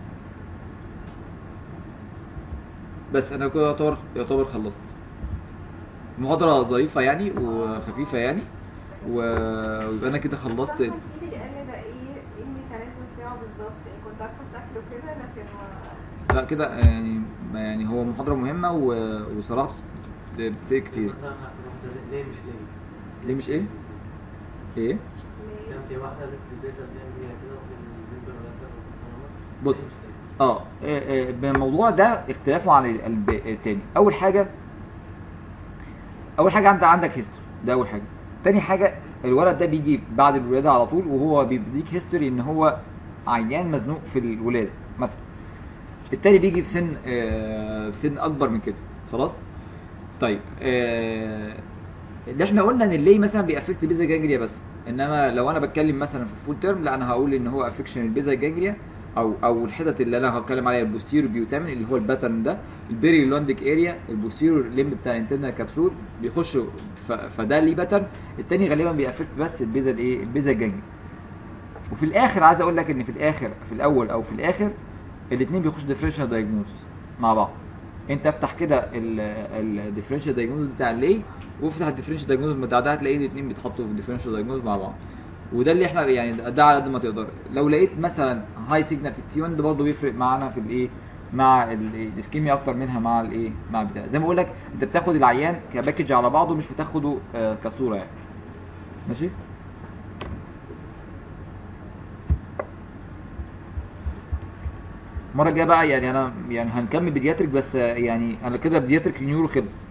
بس انا كده يعتبر خلصت. محاضرة ظريفة يعني وخفيفة يعني، ويبقى انا كده خلصت. قال لي ده ايه الميكانيزم بتاعه بالظبط؟ كنت عارفه شكله كده لكن لا كده يعني هو محاضرة مهمة وصراحة بتسأل كتير. ليه مش ايه؟ ايه؟ كان في واحدة بس في البيت بتعمل كده وفي البيت بص بالموضوع ده اختلافه عن التاني. اول حاجه انت عندك هيستوري، ده اول حاجه. تاني حاجه الولد ده بيجي بعد الولاده على طول، وهو بيديك هيستوري ان هو عيان مزنوق في الولاده مثلا. التاني بيجي في سن اكبر من كده، خلاص. طيب اللي احنا قلنا ان اللي مثلا بيأفكت البيزا جانجليا بس، انما لو انا بتكلم مثلا في فول تيرم، لا انا هقول ان هو افكشن البيزا جانجليا او الحتت اللي انا هتكلم عليها البوستيريور بيوتامين اللي هو الباترن ده، البيري لونديك اريا، البوستيريور ليمب بتاع الانترنال كبسول بيخش فده ليه باترن. التاني غالبا بيأفكت بس البيزا البيزا جانجليا. وفي الاخر عايز اقول لك ان في الاخر، في الاول او في الاخر، الاثنين بيخشوا ديفرنشال دايجنوز مع بعض. انت افتح كده الديفرنشال دايجنوز بتاع اللي، وافتح الديفرنشال دايجنوز بتاع ده، هتلاقي الاثنين بيتحطوا في الديفرنشال دايجنوز مع بعض. وده اللي احنا يعني ده على قد ما تقدر. لو لقيت مثلا هاي سيجنال في التي 1 ده برضه بيفرق معانا في الايه، مع الاسكيميا اكتر منها مع الايه، مع البتاع. زي ما بقول لك انت بتاخد العيان كباكج على بعضه، مش بتاخده كصوره يعني. ماشي. المره الجايه بقى يعني انا يعني هنكمل بيدياتريك، بس يعني انا كده بيدياتريك نيورو خلص.